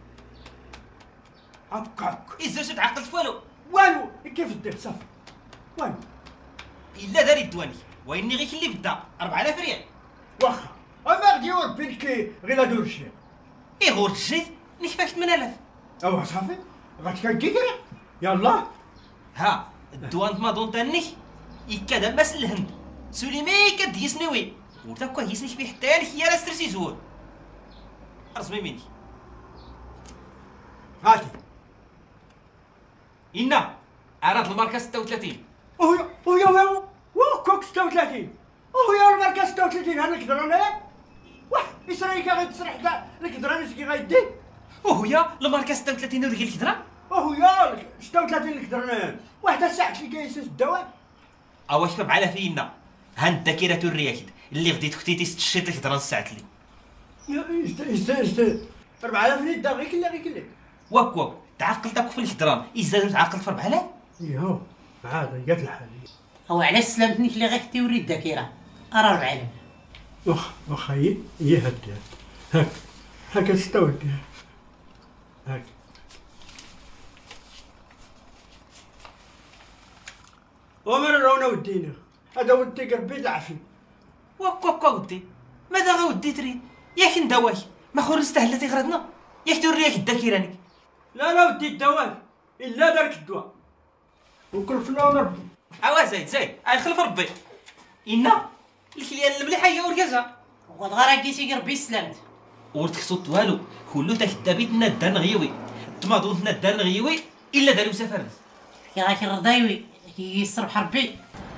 هكاك إزاش تعقلت في والو والو كيف الدرب صافي والو الا داري الدواني واني غير اللي بدا أربعة آلاف ريال واخا اما غدي يربي لك غير دور الشيء اي غور تجيت نكفاك ثمانية آلاف. اوا صافي غتكاكي يلا ها الدوان ما دون تاني يكاد ماس الهند سليمي كد يسنوي وتا كويس نكفي حتى لك يا راس ترسي زور رسمي مني هاتي إنا عرض الماركه ستة وثلاثين. وهي وهي وهي وكوك ستة وثلاثين. وهي الماركه ستة وثلاثين هذا الكدر انا. واه اسرائيل كي غيتصرح كاع الكدر انا كي غيدي. وهي الماركه ستة وثلاثين وديك الكدره. وهي ستة وثلاثين الكدر انا. واحد الساعه اللي كيسوس الدواء. اواش كتب على فينا ها الذاكره الرياكد اللي غديت ختيتي ستشيت الكدره نصعت لي. است است است أربعة آلاف نيدا غير كلا غير كلا. واك واك تعقل تاك في الكدران إزاي تعقل في أربعة آلاف؟ ياهو عاد جات الحال. هو علاش سلامتني اللي غير توري الذاكره راه أربعة آلاف. واخ واخا هي هي هكا هاك هاكا ستة وثلاثين هاك. ومن رونا ودينا هذا ودي قربي العافيه. واك واك ودي ماذا غودي تريد؟ ياك ندواك ما خور استهلتي غردنا ياك توريك الذاكره راني. لا لا ودي الدواء الا دارك الدواء وكلفنا ربي. اوا زايد زايد اي خلف ربي. إنا الكليه المليحه هي وركزها وغدغا كيسي ربي سلامت. ورتخصوت والو كلو تاك الدبيت ندان غيوي تماضون ندان غيوي الا دارو سفرز. كي راكي الرضايوي كي يصرف ربي.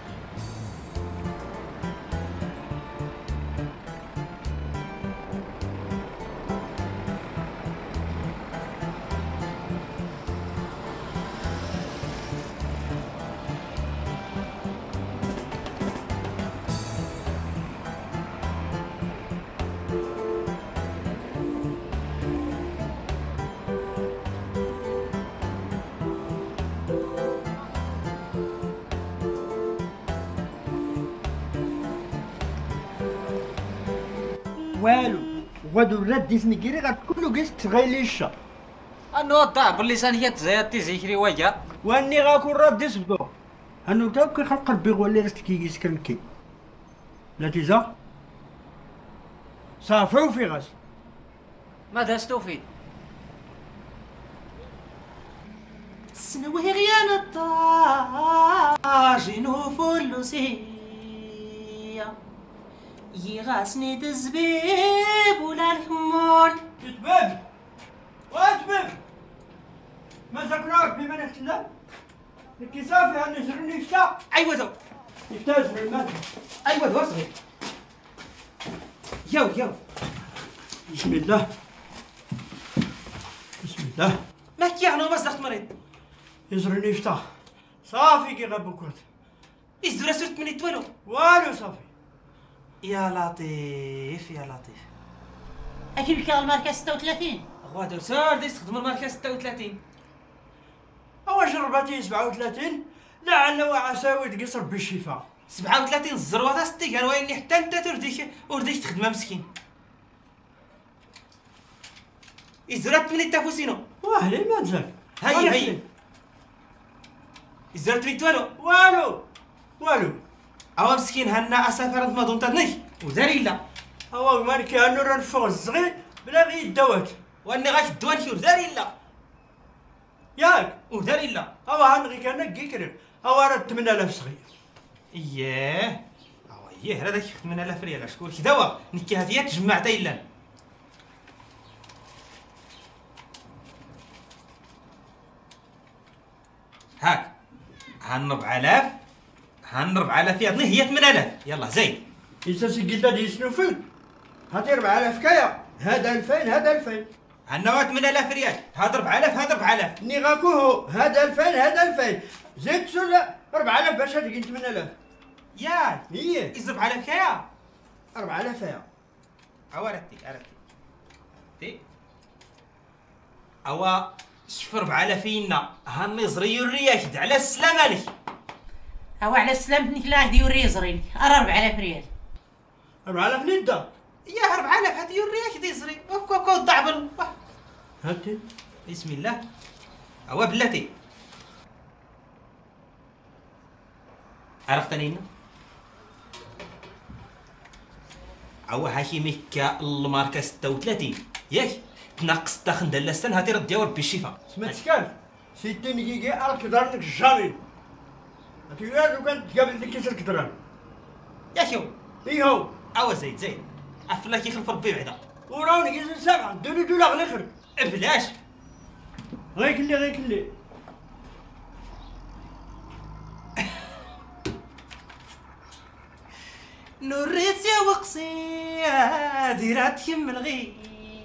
والو غادو الراد ديس نكيري غاد كلو قيس تغيليشا. انو ضاع باللسانيات زيادتي زيكري ويا واني غاكون راد ديس بدو انو تا كي خلق ربي غولي راك كي قيس كرنكي لا تيزا صافي في غاس. ماذا استفيد؟ سنوي غيان الطاجن وفلوسية يغاسني دزبيب ولا الكمون. تباب واتباب ما ذكراك بما نختلا كي صافي هنزرني يفتا. ايوا دو يفتا زر الماء. ايوا دو صغير ياو ياو. بسم الله بسم الله. ما كيعنو ما صدقت مريض يزرني يفتا صافي كي غابوكوت يزرا سرت مني توالو والو صافي. يا لطيف يا لطيف. اكيد بك الماركه ستة وثلاثين. غادر سار دي يستخدم الماركه ستة وثلاثين. اوا جربتي سبعة وثلاثين لعل وعسى تقصر بالشفاء. سبعة وثلاثين الزروطه ستي كان ويني حتى انت ترديك ورديك تخدمها مسكين. يزرات مني تافوسينو. واه لي ما تزال. هيا هيا. يزرت مني توالو. والو والو. اوا مسكين هنا اسافر ما دون تنك وداري لا. اوا مالك انو راه نفوق الصغير بلا غير الدوات. واني غاك الدوان كي وداري لا. ياك وداري لا. اوا هنغي كان كيكرر اوا راه ثمانية آلاف صغير. اييه اوا اييه هذاك ثمانية آلاف ريال شكون كدوا نكي هذه تجمع تايلان. هاك هان أربعة آلاف هان أربعة آلاف يعطني هي ثمانية آلاف يلا زين. إذا سجلت هذه سنوفل هاتي أربعة آلاف كايا هذا ألفين هذا ألفين. هنا ثمانية آلاف ريال هذا أربعة آلاف هذا أربعة آلاف. ني غاكوهو هذا ألفين هذا ألفين زيد سلا أربعة آلاف باش هذيك ثمانية آلاف. ياك هي إذا أربعة آلاف كايا أربعة آلاف يا أوا رتي رتي تي أوا شوف أربعة آلاف ينا هاني زري الرياكد على السلامة لك. أوا على سلامتك لا غادي يوري زرينك راه أربعة آلاف ريال. أربعة آلاف ندا يا أربعة آلاف هادي الرياكد يزري وكا وكا ضعبل. هاتي بسم الله. أوا بلاتي عرفتني هنا أوا هاكي ميكا الماركة ستة وثلاثين ياك تنقص الدخن ديال السن هاتي رديها وربي الشفا. سمعتك كان ستين دقيقة الكدران لك الجامي. هاتي لو كان تقابل لك كيس الكدران. ياك يو إيهو أوا زيد زيد أفلا كيخلف ربي بعدا. وراوني كيس سبعة دوني دولا غير خرج. بلاش غير كلي غير كلي نوريت يا وقسي ديرات يم الغي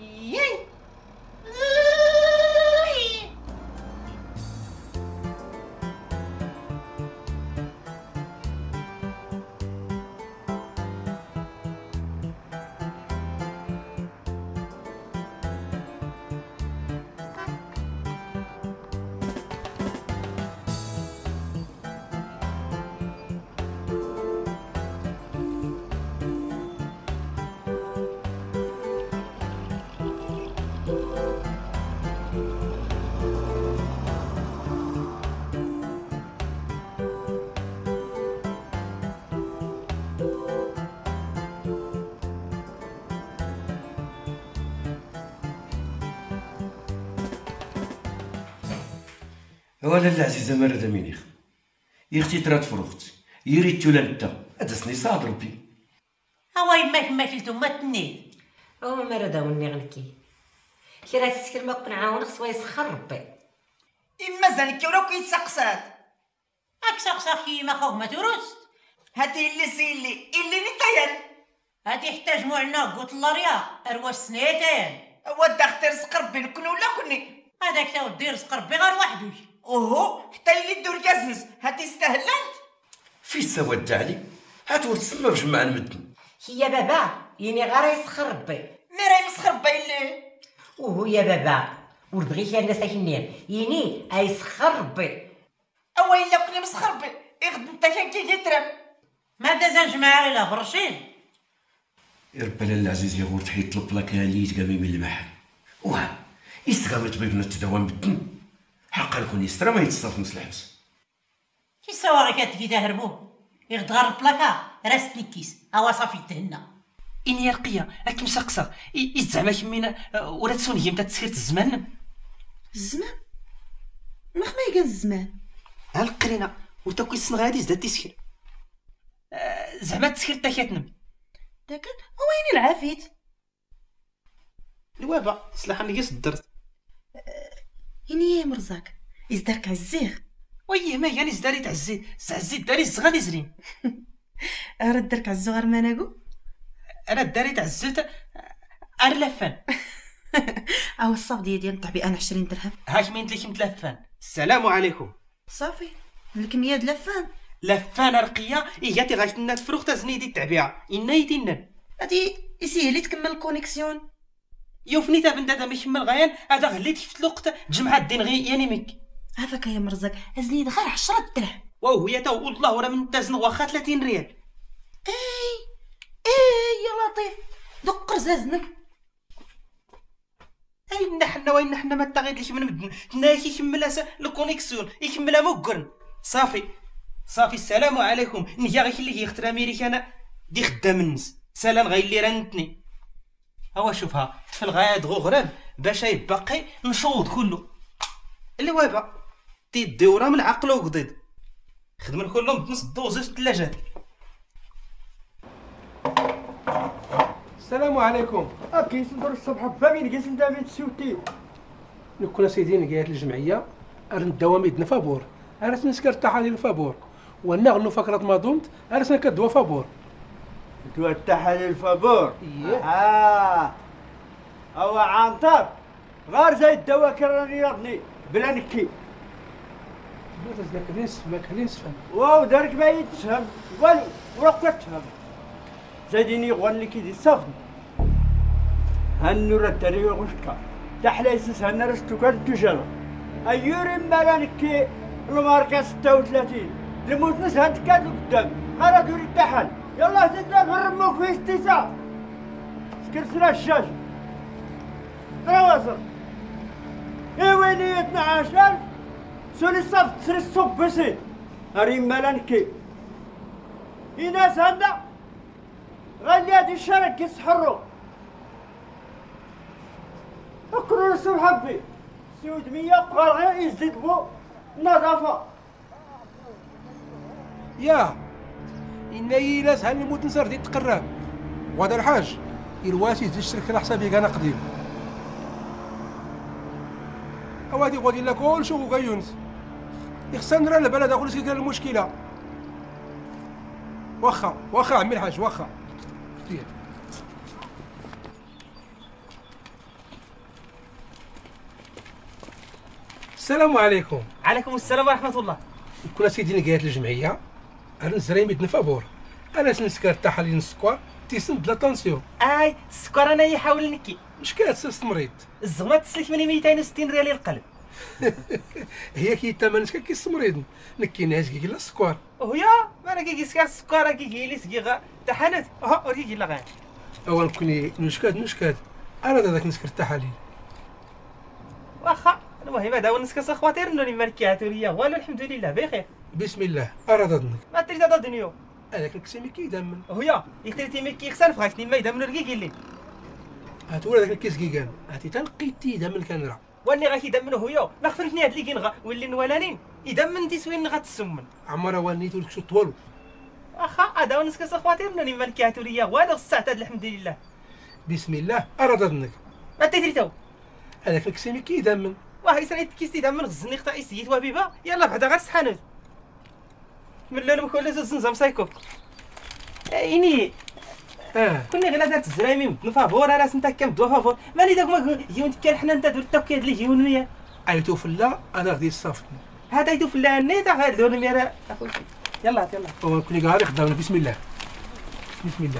ولا العزيزه مرد مينيخ يختي ترات فروختي يريد تولا نتا هذا سني صاد ربي هوا يما كما كلتو ما تنيد او ما راه داوني غنكي كي تسكر ما كون عاون خصو يسخر ربي اما زانكي ولا كيتسقسات هاك سقسا كيما خوك ما تروست هاتي اللي سيلي اللي نتايا هاتي يحتاج معنا قوت اللاريا اروا سنيتين هو الدختر رزق ربي نكون ولا كوني هذاك تا ودي رزق ربي غير وحدو اوهو حتى اللي دور كازنس هاتي استهلنت في سواد علي هات ورتسمى بجمع المدن هي بابا يعني غير يسخر ربي مي راه يسخر ربي اللي وهو يا بابا وربغيت انا ساكنين يعني ايسخر ربي او الا كنا مسخر ربي يغد انت كان كي ترم ما دازا جماعه الا برشين يا رب لاله العزيز يا غور تحيط البلاكاليت قامي من المحل واه يستقام طبيبنا التداوم بالدم حقا نكون يسترى ما يتصرف نص الحبس كي سوا غير كتجي تهربو يغد غير البلاكا راست الكيس اوا صافي تهنا إني يا رقية راك مسقسة إيش زعما كمينا ولا تسوني هي متى تسكرت الزمان الزمان ما خما يقال الزمان ها القرينة وتا كيسن غادي زدات تسكر زعما تسكرت تا كتنم داك وين العافيت الوابا صلاح نقيس الدرت إني يا مرزاق يزدارك عزيغ ويه ما يعني زداري تعزي تعزي داري الزغالي زرين رد درك عزو غير ما ناقو انا داري تعزيت ار لفان او الصاف ديال ديال نطبي انا عشرين درهم هاك مين لك متلفان السلام عليكم صافي الكميه د لفان لفان رقيه اياتي غايتنا تفرخ تا زنيدي التعبيعه انا يدينا هادي يسهل تكمل الكونيكسيون يوفني تا بنت هذا ما يكمل غيان هذا غليت في الوقت جمع الدين غي يعني مك هذاك يا مرزق زنيد غير عشرة درهم واو هي تا والله ورا من تازن واخا ثلاثين ريال اي اي يا لطيف دق زازنك اي نحنا وين نحنا ما تغيدلش من مدن ناكي يكمل الكونيكسيون يكملها موكرن صافي صافي السلام عليكم نجا غير اللي يختار امريكانا دي خدام الناس سلام غير اللي رنتني هوا شوفها طفل غايد غراب باش يبقي نشوط كله اللي وابا تيدي ورا من العقل وقضيض خدمن كلهم بنص الدوز في الثلاجات السلام عليكم. كيس ندور الصبح فامين كيس ندابين تسوتي. نكون سيدي نقايت الجمعيه ارن الدوامي دنا فابور ارس نسكر التحاليل الفابور وانا غنو فكره ما دمت ارس كدوا فابور دوا التحاليل الفابور اه او عنتر غير زي الدواء كراني يرضني بلا نكي بس داك نصف ما كلينش فهم واو دارك ما يتفهم والو ولا تفهم زاديني غوان لي كيدي صافن هنو رداري وغشكا تحليسس هنا رستو كان تجارة أيوري مالانكي الماركة ستة وثلاثين لموت ناس هانتكاد قدام غير دوري التحل يلا زدنا نهرموك في استيسا سكرسنا الشاش تراوزر اي ويني اثنا عشر سولي صف تسري الصوب بسيط هاري مالانكي اي ناس هنا غالي هادي الشارع كيسحرو اكرو رسول حبي سود مية قال غير يزيد بو نظافة يا إن يلاس هل نموت نصر دي تقرب وهذا الحاج الواسي زي الشركة على حسابي أنا قديم أوادي غادي لك كل شو وكا يونس يخصنا نرى البلد أقول لك المشكلة واخا واخا عمي الحاج واخا. السلام عليكم. عليكم السلام ورحمه الله. كنا سيدي نقايات الجمعيه انا نزريمي بن فابور انا تنسكر تحاليل السكر تيسند لا طونسيون. اي السكر انا يحاول نكي اش كاتسست مريض الزغمه تسلك مني مئتين وستين ريال القلب. هي كي تمنك كيس مريض نكي ناس كي لا السكر ويا انا كي سكر السكر كي لي سكي تحنت ها وريكي لا غير اول كوني نشكاد نشكاد انا داك نسكر التحاليل واخا. المهم هذا هو نسكر خواتير نوني ماركياتو ليا ولا الحمد لله بخير. بسم الله ارادنك ما تريد هذا الدنيا هذاك الكسيمي كيدمن ويا يخترتي مي كيخسر فغاكني ما يدمن ركي لي هات ولا داك الكيس كيكان هاتي تنقيتي يدمن كنرا واني غا كيدمنو هويا ما خفرتني هاد اللي كينغا واللي نولانين يدمن تيسوين غتسمن عمرها وليتو لك شو طولو. واخا هذا هو نسكر خواتير نوني ماركياتو ليا ولا الساعه الحمد لله. بسم الله ارادنك ما تدريتو هذاك الكسيمي كيدمن واه يسريت كيسي دام من غزني خطا يسيت وبيبا يلا بعدا غير سحانوت من لون كل زوج زنزم سايكو عيني. اه كنا غير دارت الزرايمي من فافور انا سنتا كم دوا فافور مالي داك ما يون كان حنا انت دور التوكيد اللي يون مية عيطو فلا انا غادي الصافي هذا يدو فلا نيتا غير دور مية يلا يلا هو كوني غادي خدام بسم الله بسم الله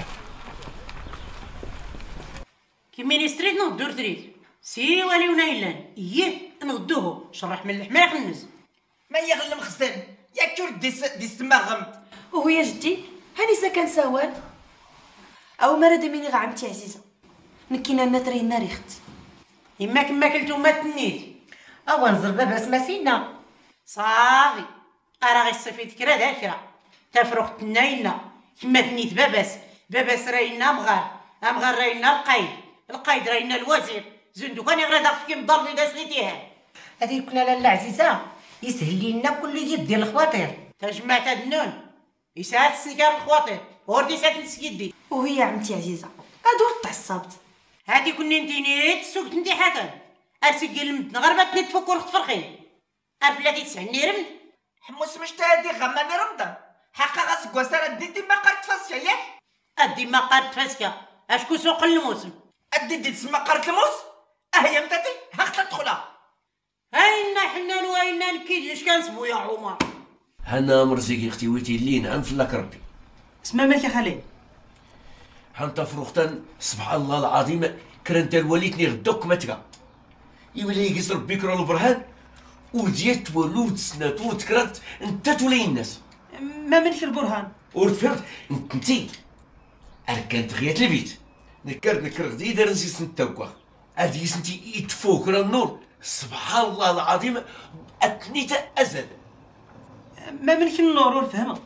كي مينيستريت نهدور تريد سي ولي ونايلان ايه نغدوه شرح من اللحمه يخنز ما يغلم خزان ياك تردي دي سما غمت. وهو يا جدي هاني ساكن سوان او مرد مني غا عمتي عزيزه نكينا نتري ناريخت اما كما كلتو ما تنيت او نزر بابا سماسينا صافي ارا غي الصيفي تكرا ذاكرا تفرخ تنايلنا كما تنيت باباس باباس راينا مغار امغار راينا القايد القايد راينا الوزير زندو كان يغرى داك كي مضر لي داس ليتيها هذه كنا لاله عزيزه يسهل لنا كل يد ديال الخواطر تجمعت هاد النون يساعد السكر الخواطر وردي ساكن سكيدي وهي عمتي عزيزه ادور تعصبت هادي كنا نتينيت سوقت انتي حاتن ارسك المد غربت نتفك ورخت فرخي ارفلاتي تسعني رمد حموس مش تهدي غماني رمضان حقا غاسك وسارة ديدي ما قرت فاسكا ياك ادي ما قرت فاسكا اشكو سوق الموسم ادي دي تسمى قرت الموس اهي متاتي هاخت تدخلها هاينا حنا نواينا نكيد اش كنسبو يا عمر هنا مرزيكي اختي ويتي لي نعم فلاك ربي اسمع مالك يا خالي حنتا فروختان سبحان الله العظيم كرنت الوليتني غدوك متكا يولي يقيس ربي كرا البرهان وديت ولود سنات وتكرت انت تولي الناس ما منك البرهان ورفرت انت انتي اركنت غيات البيت نكرت نكر غدي دار نسي سنتاوكا هادي سنتي يتفوك راه النور سبحان الله العظيم اتنيت ازل ما منك النور والفهمه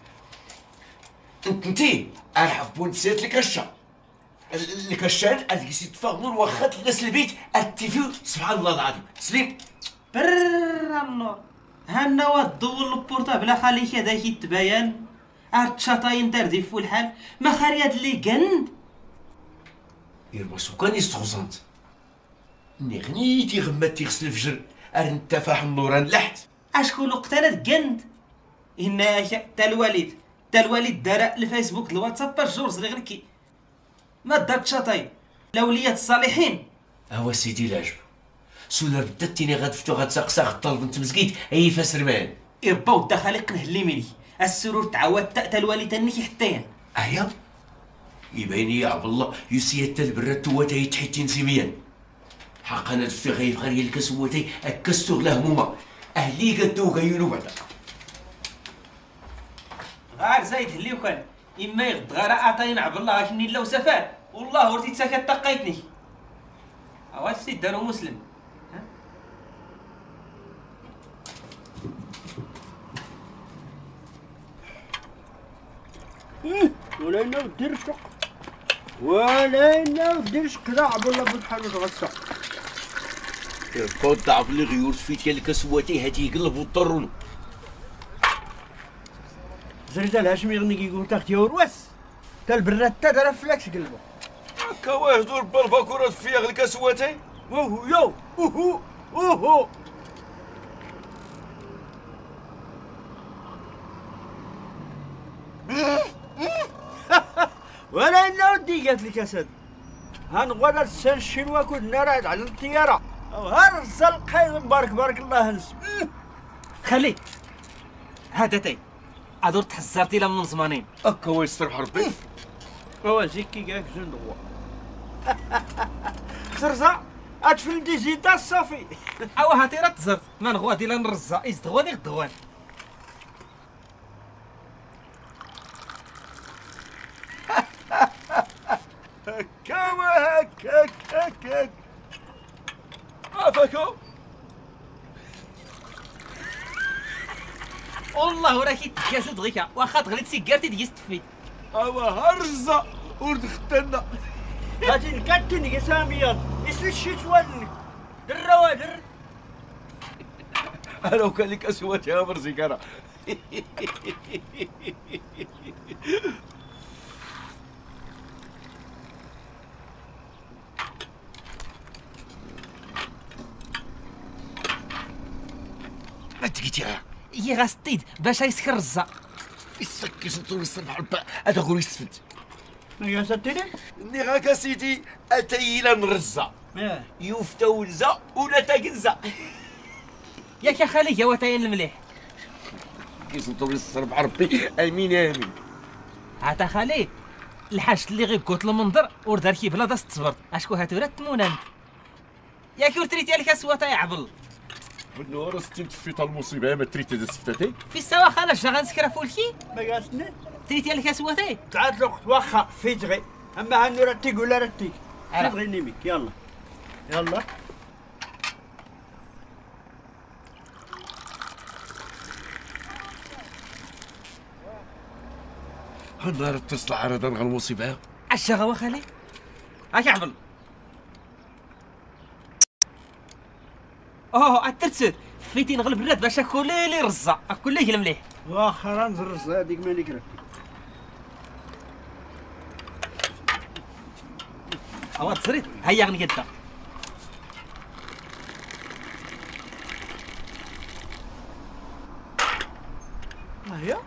انت انتي ارحب ونسيت لك الشا الكشان اللي يتفاق نور واخا الناس البيت التيفي سبحان الله العظيم سليم برا النور هانا ودور البورتابل خليك هذاك يتبين عرفت شطاين تردي في الحال ما خاري هاد اللي قند يربسو كان يستخزنت ني غنيتي غماتي غسل الفجر ارن تفاح النوران لحت اشكون وقتنا تقند هنا تا الوالد تا الوالد دار الفيسبوك الواتساب الجورز اللي غير كي ما دارت شطاين لوليات الصالحين هو سيدي العجب سولا بداتيني غادفتو غتسقسا غطال بنت مسكيت اي فاسرمان يربا ودا خالق نهلي مني السرور تعاود تا الوالد تنيكي حتى ايا يبين يا عبد الله يسيت البرات تواتي تحيتين سيميان حقا انا في غير غير الكسوتي اكستو لهموما اهلي قدو غيونو بعدا غير زايد اللي وكان اما يغد غير عطاين عبد الله غاشني لو سفار والله ورتي تساكت طقيتني اواش سيد دارو مسلم ولينا ودير الشق ولينا ودير الشق كذا عبد الله بن حمد غسا يربا ضعف لي غيور فيتي الكسوتي هاتي يقلب وطرلو زريت الهاشمي يغني كيقول تاختي ورواس تا البرات تا دار فلاكس قلبو هكا واه دور بالباكورات فيها غير الكسوتي وهو يو وهو وهو ولا إلا ودي قالت لك أسد هنغولا السن الشنوا كنا رايد على الطيارة هرزا القايد بارك بارك الله نسم خلي هذا تاي ادور تحزرتي لا من زمانين هكا هو يسترح ربي هو زيكي كاك زندوا خسرزا اتفل دي زيتا الصافي او هاتي راه تزرت ما نغوادي لا نرزا يزدغوني غدوان هكا وهكا هكا هكا عافاكو والله راكي تجاسد غيكا واخا تغليت سيكارتي ديال تفيت اوا هرزه ورد ختنا غادي نكتن يا سامي يسل الشيت ولك الروادر لو كان لك اسود يا مرزقره ما تقيتيها هي غاستيد باش يسكر الرزا يسكر طول الصباح الباء هذا غير يستفد ما يا ساتيني ني غاكا سيدي اتيلا نرزا يوفتا ولزا ولا تاكنزا ياك يا خالي يا وتاين المليح كيس طول الصباح ربي امين امين عطا خالي الحاج اللي غير قوت المنظر وردار كي بلا داس تصبر اشكو هاتو راه تمونان ياك ورتريتي عليك اسواتا يا عبل بالنور ستيت في المصيبه ما تريتي داس فتاتي في السوا خلاص جا غنسكر فولكي ما قالتني تريتي عليك اسواتي تعاد الوقت واخا في دغي اما هانو رتيك ولا رتيك تبغي نيميك يلا يلا هالنهار اتصل على دار المصيبه اش غوا خالي هاك يا عبل اوه اترتسد فيتي نغلب الراد باش اكل لي رزا اكل ليه المليح واخا راه نزرز هذيك مالك راه اوا تزريت هيا غنقدا ها هي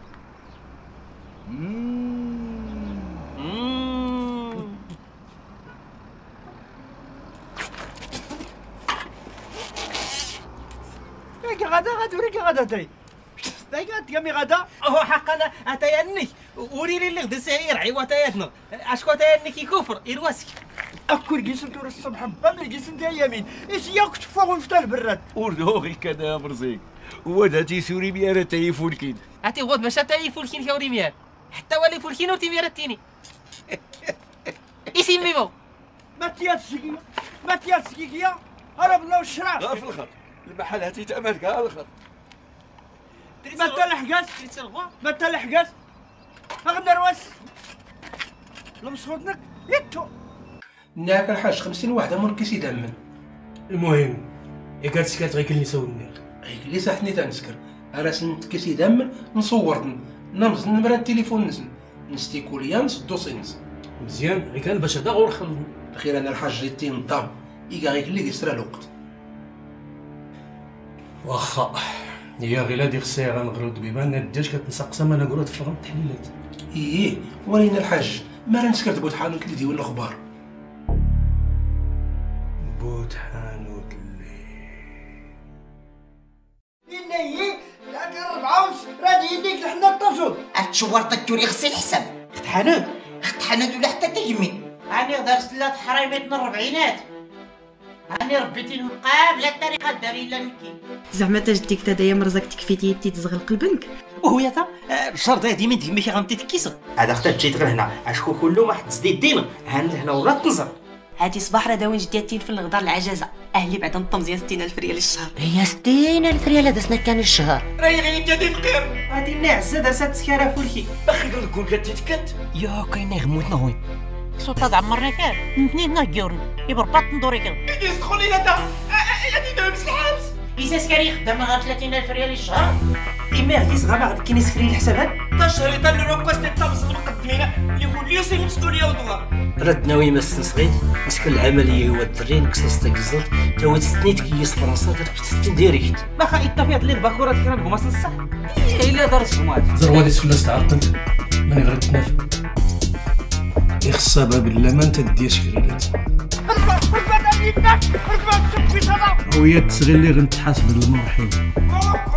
ياك غدا غدا وريك غدا تاي دايقات يامي غدا هو حقا اتيانك وريني اللي غدا سعير عيوا تاياتنا اشكو تايانك يكفر يرواسك اكل جسم دور الصبح بامل جسم تاع يمين ايش ياك تفوق في البراد وردوغي كذا مرزيق ودا تي سوري بيانا تاي فولكين اتي غود باش تاي فولكين كاوري ميال حتى ولي فولكين وتي ميرتيني اسم ميمو ما تياتسكي ما تياتسكي يا هرب لو الشراف لا في الخط المحل هاتي تامل كاع الخط ما تلحقاش ما تلحقاش غدا رواس لمسخوتنك يتو ناك الحاج خمسين واحدة مركز يدمن المهم إيه قالت سكات غير كلني سولني غير كلي صحتني تنسكر أنا سنت كيس يدمن نصورتن نمز نمرة التليفون نسن نستيكوليا نسدو سينس مزيان غير كان باش هذا غور خلو أخيرا أنا الحاج جيتي نضام إيكا غير كلي يسرى الوقت واخا هي غير هادي خصها غنغرود بما ان الدجاج كتنسقسم انا نقولها في التحليلات ايه ولينا الحاج ما راه نسكرت بوت حانوت اللي ديوان الاخبار بوت حانوت اللي هي هادي الربعة ونص راه يديك لحنا الطفل اتشورطك توري غسيل الحساب اخت حنان اخت حنان ولا حتى تيمي هاني غدا سلات حريمتنا الربعينات هاني ربيتي المقابله الطريقه داري لا نكي زعما تا جديك تا دايا مرزاك تكفيتي تي تزغلق البنك وهو يا تا الشرط هادي من ديما كي غنمتي تكيسر هذا ختا جيت غير هنا اشكو كل واحد تزديد ديما هان هنا ورا تنزر هادي صباح راه داوين جديتين في الغدار العجازه اهلي بعدا نطم ديال ستين الف ريال الشهر هي ستين الف ريال دازنا كان الشهر راهي غير انت دي فقير هادي نعزه دازت تسكاره فولكي اخي نقول لك تتكت يا كاين غموتنا هوي سلطة عمرنا كان اثنين ناقيورن يبربط ندوري كده يدي تدخل لي دا يدي دابس الحبس إذا سكري يخدم غير ثلاثين ألف ريال الشهر إما غادي صغار غادي كاين يسكري الحسابات تا شهري تا الروكاست الطمس المقدمين اللي يقول لي سير مسؤولية ودوار رد ناوي ما سنسغيت مسك العملية هو الدري نكسس تاكزلت تا تسنيت كيس فرنسا درت ستين ديريكت ما خايطنا في هاد اللي الباكورات كان بغما صح إلا دار السمات زروادي تفلس تعرقنت ماني غير تنافق تيخصها باب لا ما انت دير شغيلات ويا التصغير اللي غنتحاسب المرحيم